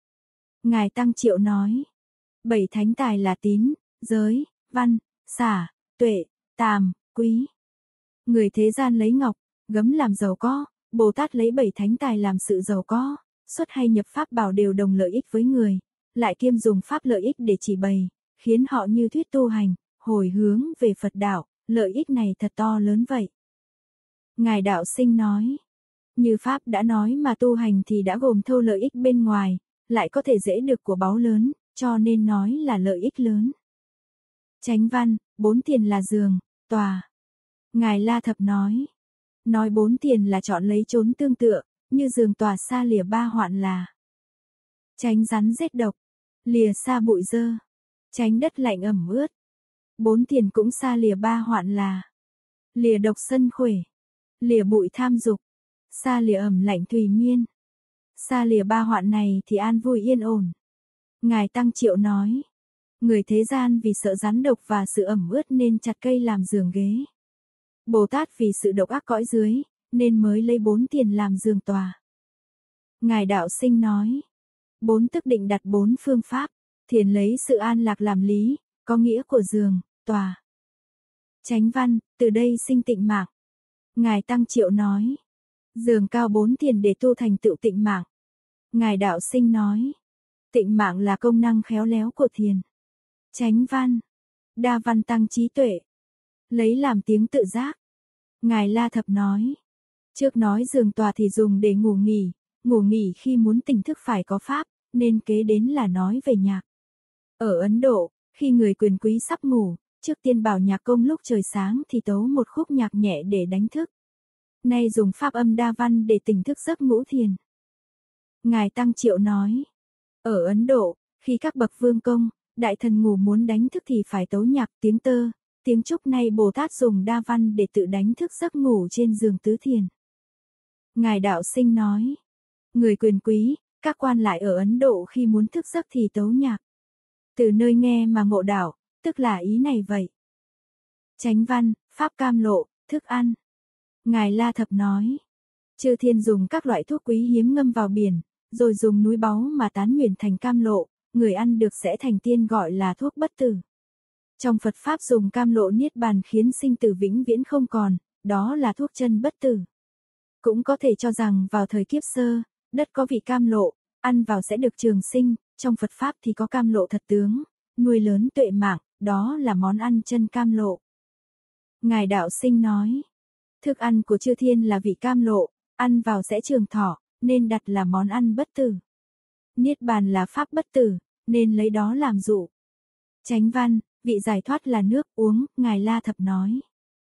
Ngài Tăng Triệu nói, 7 thánh tài là tín, giới, văn, xả, tuệ, tam, quý. Người thế gian lấy ngọc, gấm làm giàu có, Bồ Tát lấy 7 thánh tài làm sự giàu có, xuất hay nhập pháp bảo đều đồng lợi ích với người, lại kiêm dùng pháp lợi ích để chỉ bày, khiến họ như thuyết tu hành, hồi hướng về Phật đạo, lợi ích này thật to lớn vậy. Ngài Đạo Sinh nói, như pháp đã nói mà tu hành thì đã gồm thâu lợi ích bên ngoài, lại có thể dễ được của báu lớn, cho nên nói là lợi ích lớn. Chánh văn, 4 tiền là giường, tòa. Ngài La Thập nói 4 tiền là chọn lấy chốn tương tựa, như giường tòa xa lìa 3 hoạn là. Tránh rắn rết độc, lìa xa bụi dơ, tránh đất lạnh ẩm ướt. 4 tiền cũng xa lìa 3 hoạn là. Lìa độc sân khuể, lìa bụi tham dục, xa lìa ẩm lạnh tùy miên. Xa lìa 3 hoạn này thì an vui yên ổn. Ngài Tăng Triệu nói, người thế gian vì sợ rắn độc và sự ẩm ướt nên chặt cây làm giường ghế. Bồ Tát vì sự độc ác cõi dưới, nên mới lấy 4 tiền làm giường tòa. Ngài Đạo Sinh nói, 4 tức định đặt 4 phương pháp, thiền lấy sự an lạc làm lý, có nghĩa của giường, tòa. Chánh văn, từ đây sinh tịnh mạng. Ngài Tăng Triệu nói, giường cao 4 tiền để tu thành tựu tịnh mạng. Ngài Đạo Sinh nói, tịnh mạng là công năng khéo léo của thiền. Chánh văn, đa văn tăng trí tuệ, lấy làm tiếng tự giác. Ngài La Thập nói, trước nói giường tòa thì dùng để ngủ nghỉ khi muốn tỉnh thức phải có pháp, nên kế đến là nói về nhạc. Ở Ấn Độ, khi người quyền quý sắp ngủ, trước tiên bảo nhạc công lúc trời sáng thì tấu một khúc nhạc nhẹ để đánh thức. Nay dùng pháp âm đa văn để tỉnh thức giấc ngũ thiền. Ngài Tăng Triệu nói, ở Ấn Độ, khi các bậc vương công, đại thần ngủ muốn đánh thức thì phải tấu nhạc tiếng tơ, tiếng trúc. Nay Bồ Tát dùng đa văn để tự đánh thức giấc ngủ trên giường tứ thiền. Ngài Đạo Sinh nói, người quyền quý, các quan lại ở Ấn Độ khi muốn thức giấc thì tấu nhạc. Từ nơi nghe mà ngộ đạo, tức là ý này vậy. Chánh văn, pháp cam lộ, thức ăn. Ngài La Thập nói, chư thiên dùng các loại thuốc quý hiếm ngâm vào biển, rồi dùng núi báu mà tán nhuyễn thành cam lộ, người ăn được sẽ thành tiên gọi là thuốc bất tử. Trong Phật Pháp dùng cam lộ niết bàn khiến sinh tử vĩnh viễn không còn, đó là thuốc chân bất tử. Cũng có thể cho rằng vào thời kiếp sơ, đất có vị cam lộ, ăn vào sẽ được trường sinh, trong Phật Pháp thì có cam lộ thật tướng, nuôi lớn tuệ mạng, đó là món ăn chân cam lộ. Ngài Đạo Sinh nói, thức ăn của chư thiên là vị cam lộ, ăn vào sẽ trường thọ, nên đặt là món ăn bất tử. Niết bàn là pháp bất tử, nên lấy đó làm dụ. Chánh văn, vị giải thoát là nước uống, Ngài La Thập nói.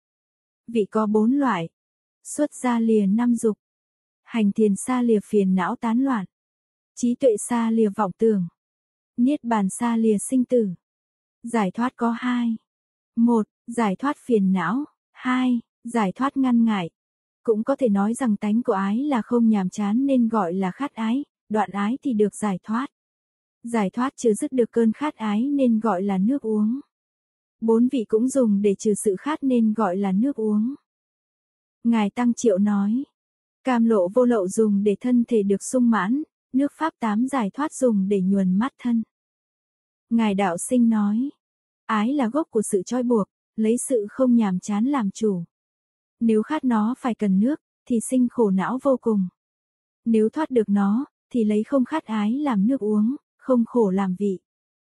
Vị có 4 loại. Xuất gia lìa 5 dục. Hành thiền xa lìa phiền não tán loạn. Trí tuệ xa lìa vọng tưởng. Niết bàn xa lìa sinh tử. Giải thoát có 2. 1. Giải thoát phiền não. 2. Giải thoát ngăn ngại. Cũng có thể nói rằng tánh của ái là không nhàm chán nên gọi là khát ái, đoạn ái thì được giải thoát. Giải thoát chưa dứt được cơn khát ái nên gọi là nước uống. 4 vị cũng dùng để trừ sự khát nên gọi là nước uống. Ngài Tăng Triệu nói, cam lộ vô lậu dùng để thân thể được sung mãn, nước pháp 8 giải thoát dùng để nhuần mắt thân. Ngài Đạo Sinh nói, ái là gốc của sự trói buộc, lấy sự không nhàm chán làm chủ. Nếu khát nó phải cần nước, thì sinh khổ não vô cùng. Nếu thoát được nó, thì lấy không khát ái làm nước uống, không khổ làm vị.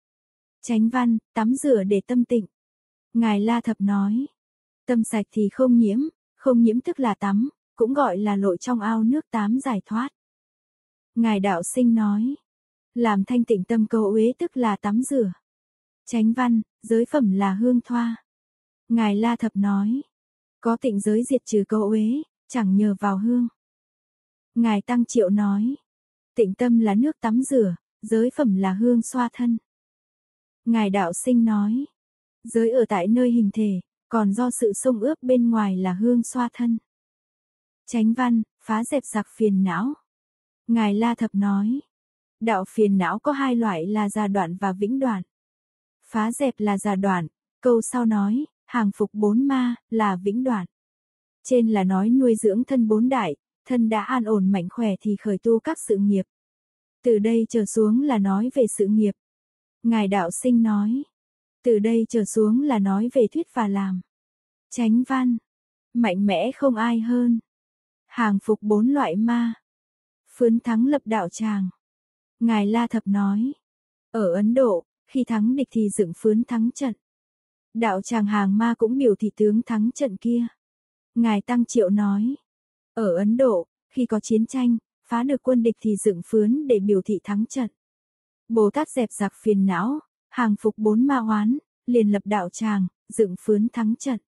Chánh văn, tắm rửa để tâm tịnh. Ngài La Thập nói, tâm sạch thì không nhiễm tức là tắm, cũng gọi là lội trong ao nước 8 giải thoát. Ngài Đạo Sinh nói, làm thanh tịnh tâm câu uế tức là tắm rửa. Chánh văn, giới phẩm là hương thoa. Ngài La Thập nói, có tịnh giới diệt trừ câu uế, chẳng nhờ vào hương. Ngài Tăng Triệu nói, tịnh tâm là nước tắm rửa, giới phẩm là hương xoa thân. Ngài Đạo Sinh nói, giới ở tại nơi hình thể, còn do sự xông ướp bên ngoài là hương xoa thân. Chánh văn, phá dẹp giặc phiền não. Ngài La Thập nói, đạo phiền não có 2 loại là già đoạn và vĩnh đoạn. Phá dẹp là già đoạn, câu sau nói, hàng phục 4 ma, là vĩnh đoạn. Trên là nói nuôi dưỡng thân 4 đại, thân đã an ổn mạnh khỏe thì khởi tu các sự nghiệp. Từ đây trở xuống là nói về sự nghiệp. Ngài Đạo Sinh nói, từ đây trở xuống là nói về thuyết và làm. Chánh văn, mạnh mẽ không ai hơn. Hàng phục 4 loại ma. Phướn thắng lập đạo tràng. Ngài La Thập nói, ở Ấn Độ, khi thắng địch thì dựng phướn thắng trận. Đạo tràng hàng ma cũng biểu thị tướng thắng trận kia. Ngài Tăng Triệu nói, ở Ấn Độ, khi có chiến tranh, phá được quân địch thì dựng phướn để biểu thị thắng trận. Bồ Tát dẹp giặc phiền não, hàng phục 4 ma oán, liền lập đạo tràng, dựng phướn thắng trận.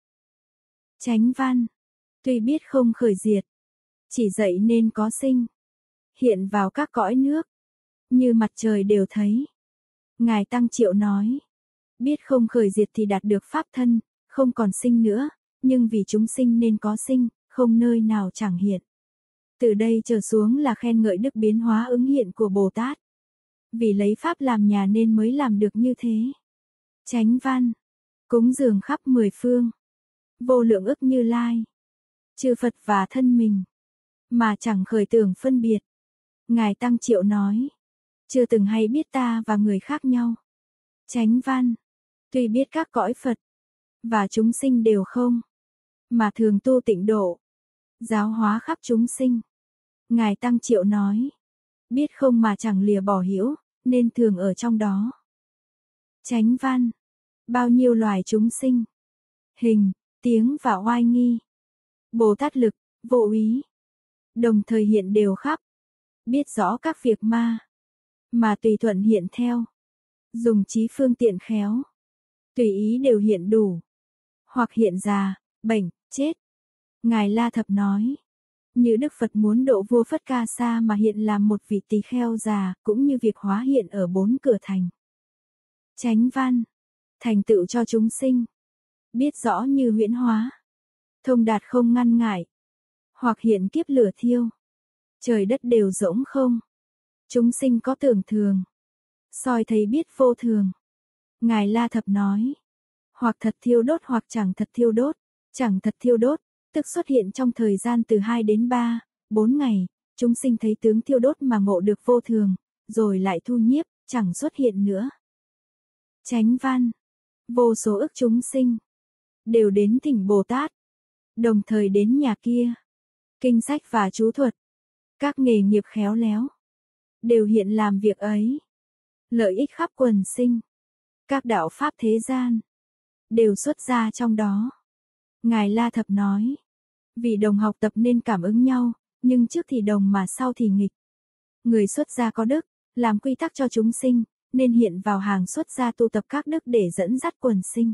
Chánh văn, tuy biết không khởi diệt, chỉ dậy nên có sinh, hiện vào các cõi nước, như mặt trời đều thấy. Ngài Tăng Triệu nói, biết không khởi diệt thì đạt được pháp thân, không còn sinh nữa, nhưng vì chúng sinh nên có sinh, không nơi nào chẳng hiện. Từ đây trở xuống là khen ngợi đức biến hóa ứng hiện của Bồ Tát. Vì lấy pháp làm nhà nên mới làm được như thế. Chánh văn, cúng dường khắp 10 phương, vô lượng ức Như Lai, chư Phật và thân mình, mà chẳng khởi tưởng phân biệt. Ngài Tăng Triệu nói, chưa từng hay biết ta và người khác nhau. Chánh văn, tuy biết các cõi Phật và chúng sinh đều không, mà thường tu tịnh độ, giáo hóa khắp chúng sinh. Ngài Tăng Triệu nói, biết không mà chẳng lìa bỏ hiểu, nên thường ở trong đó. Chánh văn, bao nhiêu loài chúng sinh, hình, tiếng và oai nghi, Bồ Tát lực, vô ý, đồng thời hiện đều khắp, biết rõ các việc mà tùy thuận hiện theo, dùng trí phương tiện khéo, tùy ý đều hiện đủ, hoặc hiện già, bệnh, chết. Ngài La Thập nói, như Đức Phật muốn độ vua Phất Ca Sa mà hiện làm một vị tỳ kheo già, cũng như việc hóa hiện ở 4 cửa thành. Chánh văn, thành tựu cho chúng sinh, biết rõ như huyễn hóa, thông đạt không ngăn ngại, hoặc hiện kiếp lửa thiêu, trời đất đều rỗng không, chúng sinh có tưởng thường, soi thấy biết vô thường. Ngài La Thập nói, hoặc thật thiêu đốt hoặc chẳng thật thiêu đốt, chẳng thật thiêu đốt, tức xuất hiện trong thời gian từ 2 đến 3, 4 ngày, chúng sinh thấy tướng thiêu đốt mà ngộ được vô thường, rồi lại thu nhiếp, chẳng xuất hiện nữa. Chánh văn, vô số ức chúng sinh, đều đến thỉnh Bồ Tát, đồng thời đến nhà kia, kinh sách và chú thuật, các nghề nghiệp khéo léo, đều hiện làm việc ấy, lợi ích khắp quần sinh, các đạo pháp thế gian, đều xuất ra trong đó. Ngài La Thập nói, vì đồng học tập nên cảm ứng nhau, nhưng trước thì đồng mà sau thì nghịch. Người xuất gia có đức, làm quy tắc cho chúng sinh, nên hiện vào hàng xuất gia tu tập các đức để dẫn dắt quần sinh.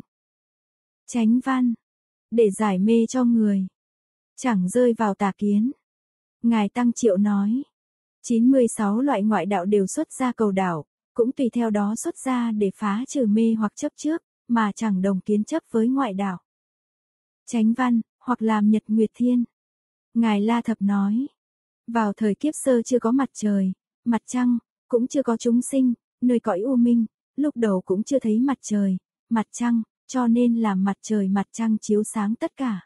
Chánh văn, để giải mê cho người, chẳng rơi vào tà kiến. Ngài Tăng Triệu nói, 96 loại ngoại đạo đều xuất gia cầu đạo, cũng tùy theo đó xuất gia để phá trừ mê hoặc chấp trước, mà chẳng đồng kiến chấp với ngoại đạo. Chánh văn, hoặc làm nhật nguyệt thiên. Ngài La Thập nói, vào thời kiếp sơ chưa có mặt trời, mặt trăng, cũng chưa có chúng sinh, nơi cõi u minh, lúc đầu cũng chưa thấy mặt trời, mặt trăng, cho nên làm mặt trời mặt trăng chiếu sáng tất cả.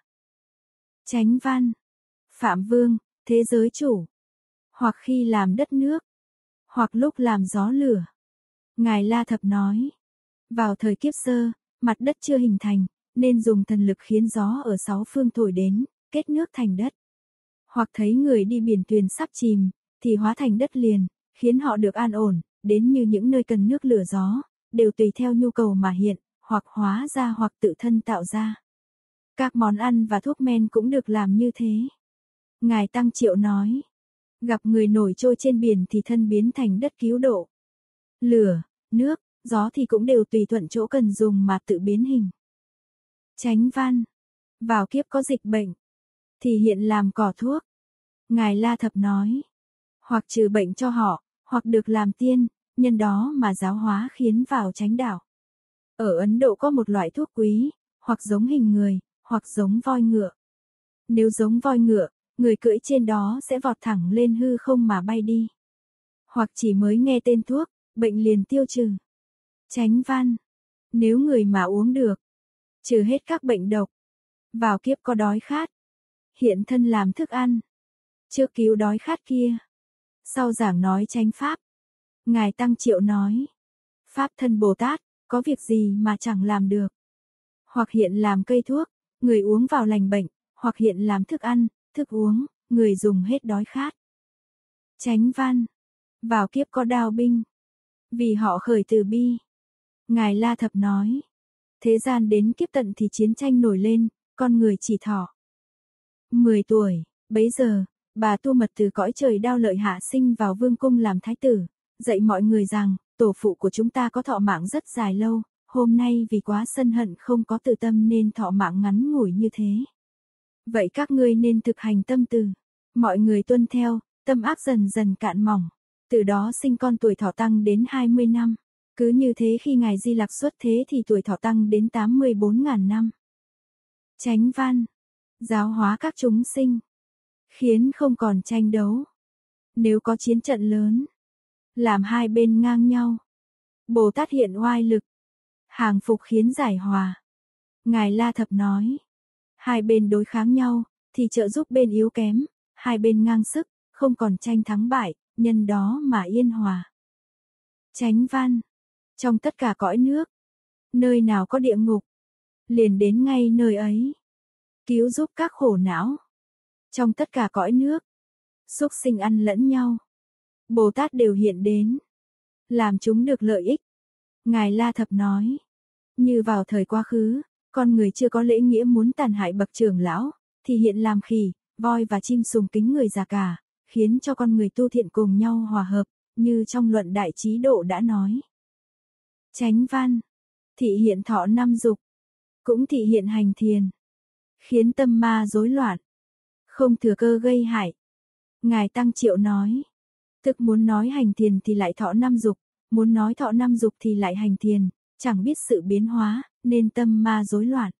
Chánh văn, Phạm Vương, thế giới chủ, hoặc khi làm đất nước, hoặc lúc làm gió lửa. Ngài La Thập nói, vào thời kiếp sơ, mặt đất chưa hình thành, nên dùng thần lực khiến gió ở sáu phương thổi đến, kết nước thành đất. Hoặc thấy người đi biển thuyền sắp chìm, thì hóa thành đất liền, khiến họ được an ổn, đến như những nơi cần nước lửa gió, đều tùy theo nhu cầu mà hiện, hoặc hóa ra hoặc tự thân tạo ra. Các món ăn và thuốc men cũng được làm như thế. Ngài Tăng Triệu nói, gặp người nổi trôi trên biển thì thân biến thành đất cứu độ. Lửa, nước, gió thì cũng đều tùy thuận chỗ cần dùng mà tự biến hình. Chánh văn, vào kiếp có dịch bệnh, thì hiện làm cỏ thuốc. Ngài La Thập nói, hoặc trừ bệnh cho họ, hoặc được làm tiên, nhân đó mà giáo hóa khiến vào chánh đạo. Ở Ấn Độ có một loại thuốc quý, hoặc giống hình người, hoặc giống voi ngựa. Nếu giống voi ngựa, người cưỡi trên đó sẽ vọt thẳng lên hư không mà bay đi. Hoặc chỉ mới nghe tên thuốc, bệnh liền tiêu trừ. Chánh văn, nếu người mà uống được, trừ hết các bệnh độc, vào kiếp có đói khát, hiện thân làm thức ăn, trước cứu đói khát kia, sau giảng nói chánh pháp. Ngài Tăng Triệu nói, Pháp thân Bồ Tát, có việc gì mà chẳng làm được. Hoặc hiện làm cây thuốc, người uống vào lành bệnh, hoặc hiện làm thức ăn, thức uống, người dùng hết đói khát. Chánh văn, vào kiếp có đao binh, vì họ khởi từ bi. Ngài La Thập nói, thế gian đến kiếp tận thì chiến tranh nổi lên, con người chỉ thọ 10 tuổi, bấy giờ, bà Tu Mật từ cõi trời đao lợi hạ sinh vào vương cung làm thái tử, dạy mọi người rằng, tổ phụ của chúng ta có thọ mạng rất dài lâu, hôm nay vì quá sân hận không có từ tâm nên thọ mạng ngắn ngủi như thế. Vậy các ngươi nên thực hành tâm từ. Mọi người tuân theo, tâm ác dần dần cạn mỏng, từ đó sinh con tuổi thọ tăng đến 20 năm. Cứ như thế khi Ngài Di Lặc xuất thế thì tuổi thọ tăng đến 84.000 năm. Chánh văn, giáo hóa các chúng sinh, khiến không còn tranh đấu. Nếu có chiến trận lớn, làm hai bên ngang nhau, Bồ Tát hiện oai lực, hàng phục khiến giải hòa. Ngài La Thập nói, hai bên đối kháng nhau, thì trợ giúp bên yếu kém, hai bên ngang sức, không còn tranh thắng bại, nhân đó mà yên hòa. Chánh văn, trong tất cả cõi nước, nơi nào có địa ngục, liền đến ngay nơi ấy, cứu giúp các khổ não. Trong tất cả cõi nước, súc sinh ăn lẫn nhau, Bồ Tát đều hiện đến, làm chúng được lợi ích. Ngài La Thập nói, như vào thời quá khứ, con người chưa có lễ nghĩa muốn tàn hại bậc trưởng lão, thì hiện làm khỉ, voi và chim sùng kính người già cả, khiến cho con người tu thiện cùng nhau hòa hợp, như trong luận Đại Trí Độ đã nói. Chánh văn, thị hiện thọ năm dục, cũng thị hiện hành thiền, khiến tâm ma rối loạn, không thừa cơ gây hại. Ngài Tăng Triệu nói, tức muốn nói hành thiền thì lại thọ năm dục, muốn nói thọ năm dục thì lại hành thiền, chẳng biết sự biến hóa, nên tâm ma rối loạn.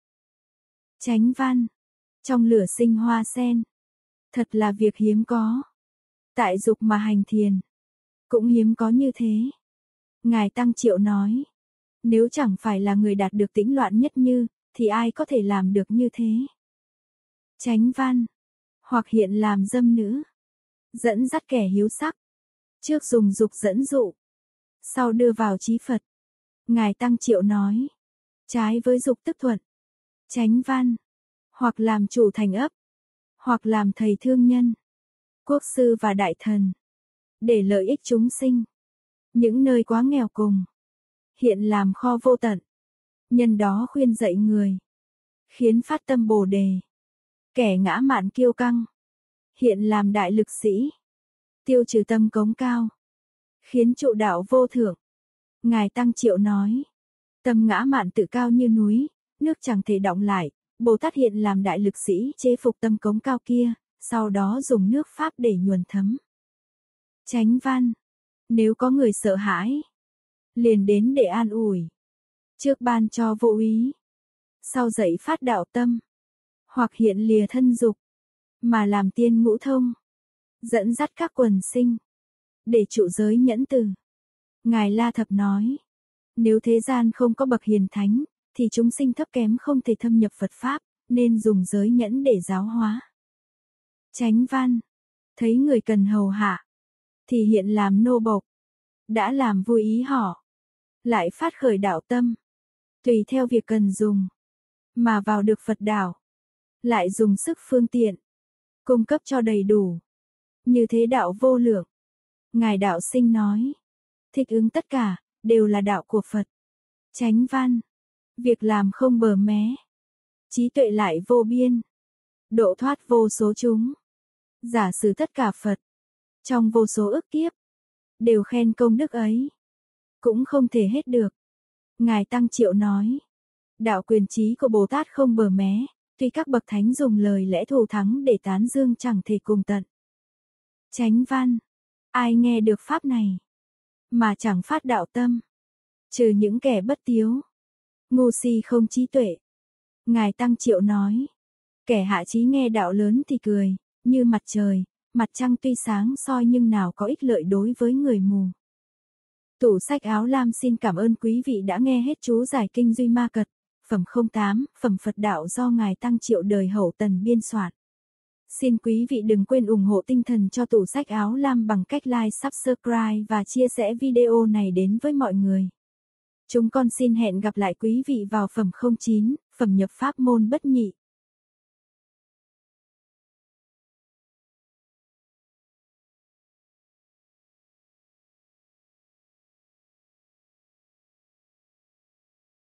Chánh văn, trong lửa sinh hoa sen, thật là việc hiếm có. Tại dục mà hành thiền, cũng hiếm có như thế. Ngài Tăng Triệu nói, nếu chẳng phải là người đạt được tĩnh loạn nhất như, thì ai có thể làm được như thế. Chánh văn, hoặc hiện làm dâm nữ, dẫn dắt kẻ hiếu sắc, trước dùng dục dẫn dụ, sau đưa vào trí Phật. Ngài Tăng Triệu nói, trái với dục tức thuận. Chánh văn, hoặc làm chủ thành ấp, hoặc làm thầy thương nhân, quốc sư và đại thần, để lợi ích chúng sinh. Những nơi quá nghèo cùng, hiện làm kho vô tận, nhân đó khuyên dạy người, khiến phát tâm Bồ đề. Kẻ ngã mạn kiêu căng, hiện làm đại lực sĩ, tiêu trừ tâm cống cao, khiến trụ đạo vô thượng. Ngài Tăng Triệu nói, tâm ngã mạn tự cao như núi, nước chẳng thể đọng lại, Bồ Tát hiện làm đại lực sĩ chế phục tâm cống cao kia, sau đó dùng nước pháp để nhuần thấm. Chánh văn, nếu có người sợ hãi, liền đến để an ủi, Trước ban cho vô úy, sau dạy phát đạo tâm, hoặc hiện lìa thân dục, mà làm tiên ngũ thông, dẫn dắt các quần sinh, để trụ giới nhẫn từ. Ngài La Thập nói, nếu thế gian không có bậc hiền thánh, thì chúng sinh thấp kém không thể thâm nhập Phật Pháp, nên dùng giới nhẫn để giáo hóa. Chánh văn, thấy người cần hầu hạ, thì hiện làm nô bộc, đã làm vui ý họ, lại phát khởi đạo tâm, tùy theo việc cần dùng, mà vào được Phật đạo, lại dùng sức phương tiện, cung cấp cho đầy đủ. Như thế đạo vô lượng. Ngài Đạo Sinh nói, thích ứng tất cả, đều là đạo của Phật. Chánh văn, việc làm không bờ mé, trí tuệ lại vô biên, độ thoát vô số chúng. Giả sử tất cả Phật, trong vô số ức kiếp, đều khen công đức ấy, cũng không thể hết được. Ngài Tăng Triệu nói, đạo quyền trí của Bồ Tát không bờ mé, tuy các bậc thánh dùng lời lẽ thù thắng để tán dương chẳng thể cùng tận. Chánh văn, ai nghe được pháp này, mà chẳng phát đạo tâm, trừ những kẻ bất tiếu, ngu si không trí tuệ. Ngài Tăng Triệu nói, kẻ hạ trí nghe đạo lớn thì cười, như mặt trời, mặt trăng tuy sáng soi nhưng nào có ích lợi đối với người mù. Tủ sách áo lam xin cảm ơn quý vị đã nghe hết chú giải kinh Duy Ma Cật, phẩm 08, phẩm Phật đạo do Ngài Tăng Triệu đời Hậu Tần biên soạn. Xin quý vị đừng quên ủng hộ tinh thần cho tủ sách áo lam bằng cách like, subscribe và chia sẻ video này đến với mọi người. Chúng con xin hẹn gặp lại quý vị vào phẩm 09, phẩm nhập pháp môn bất nhị.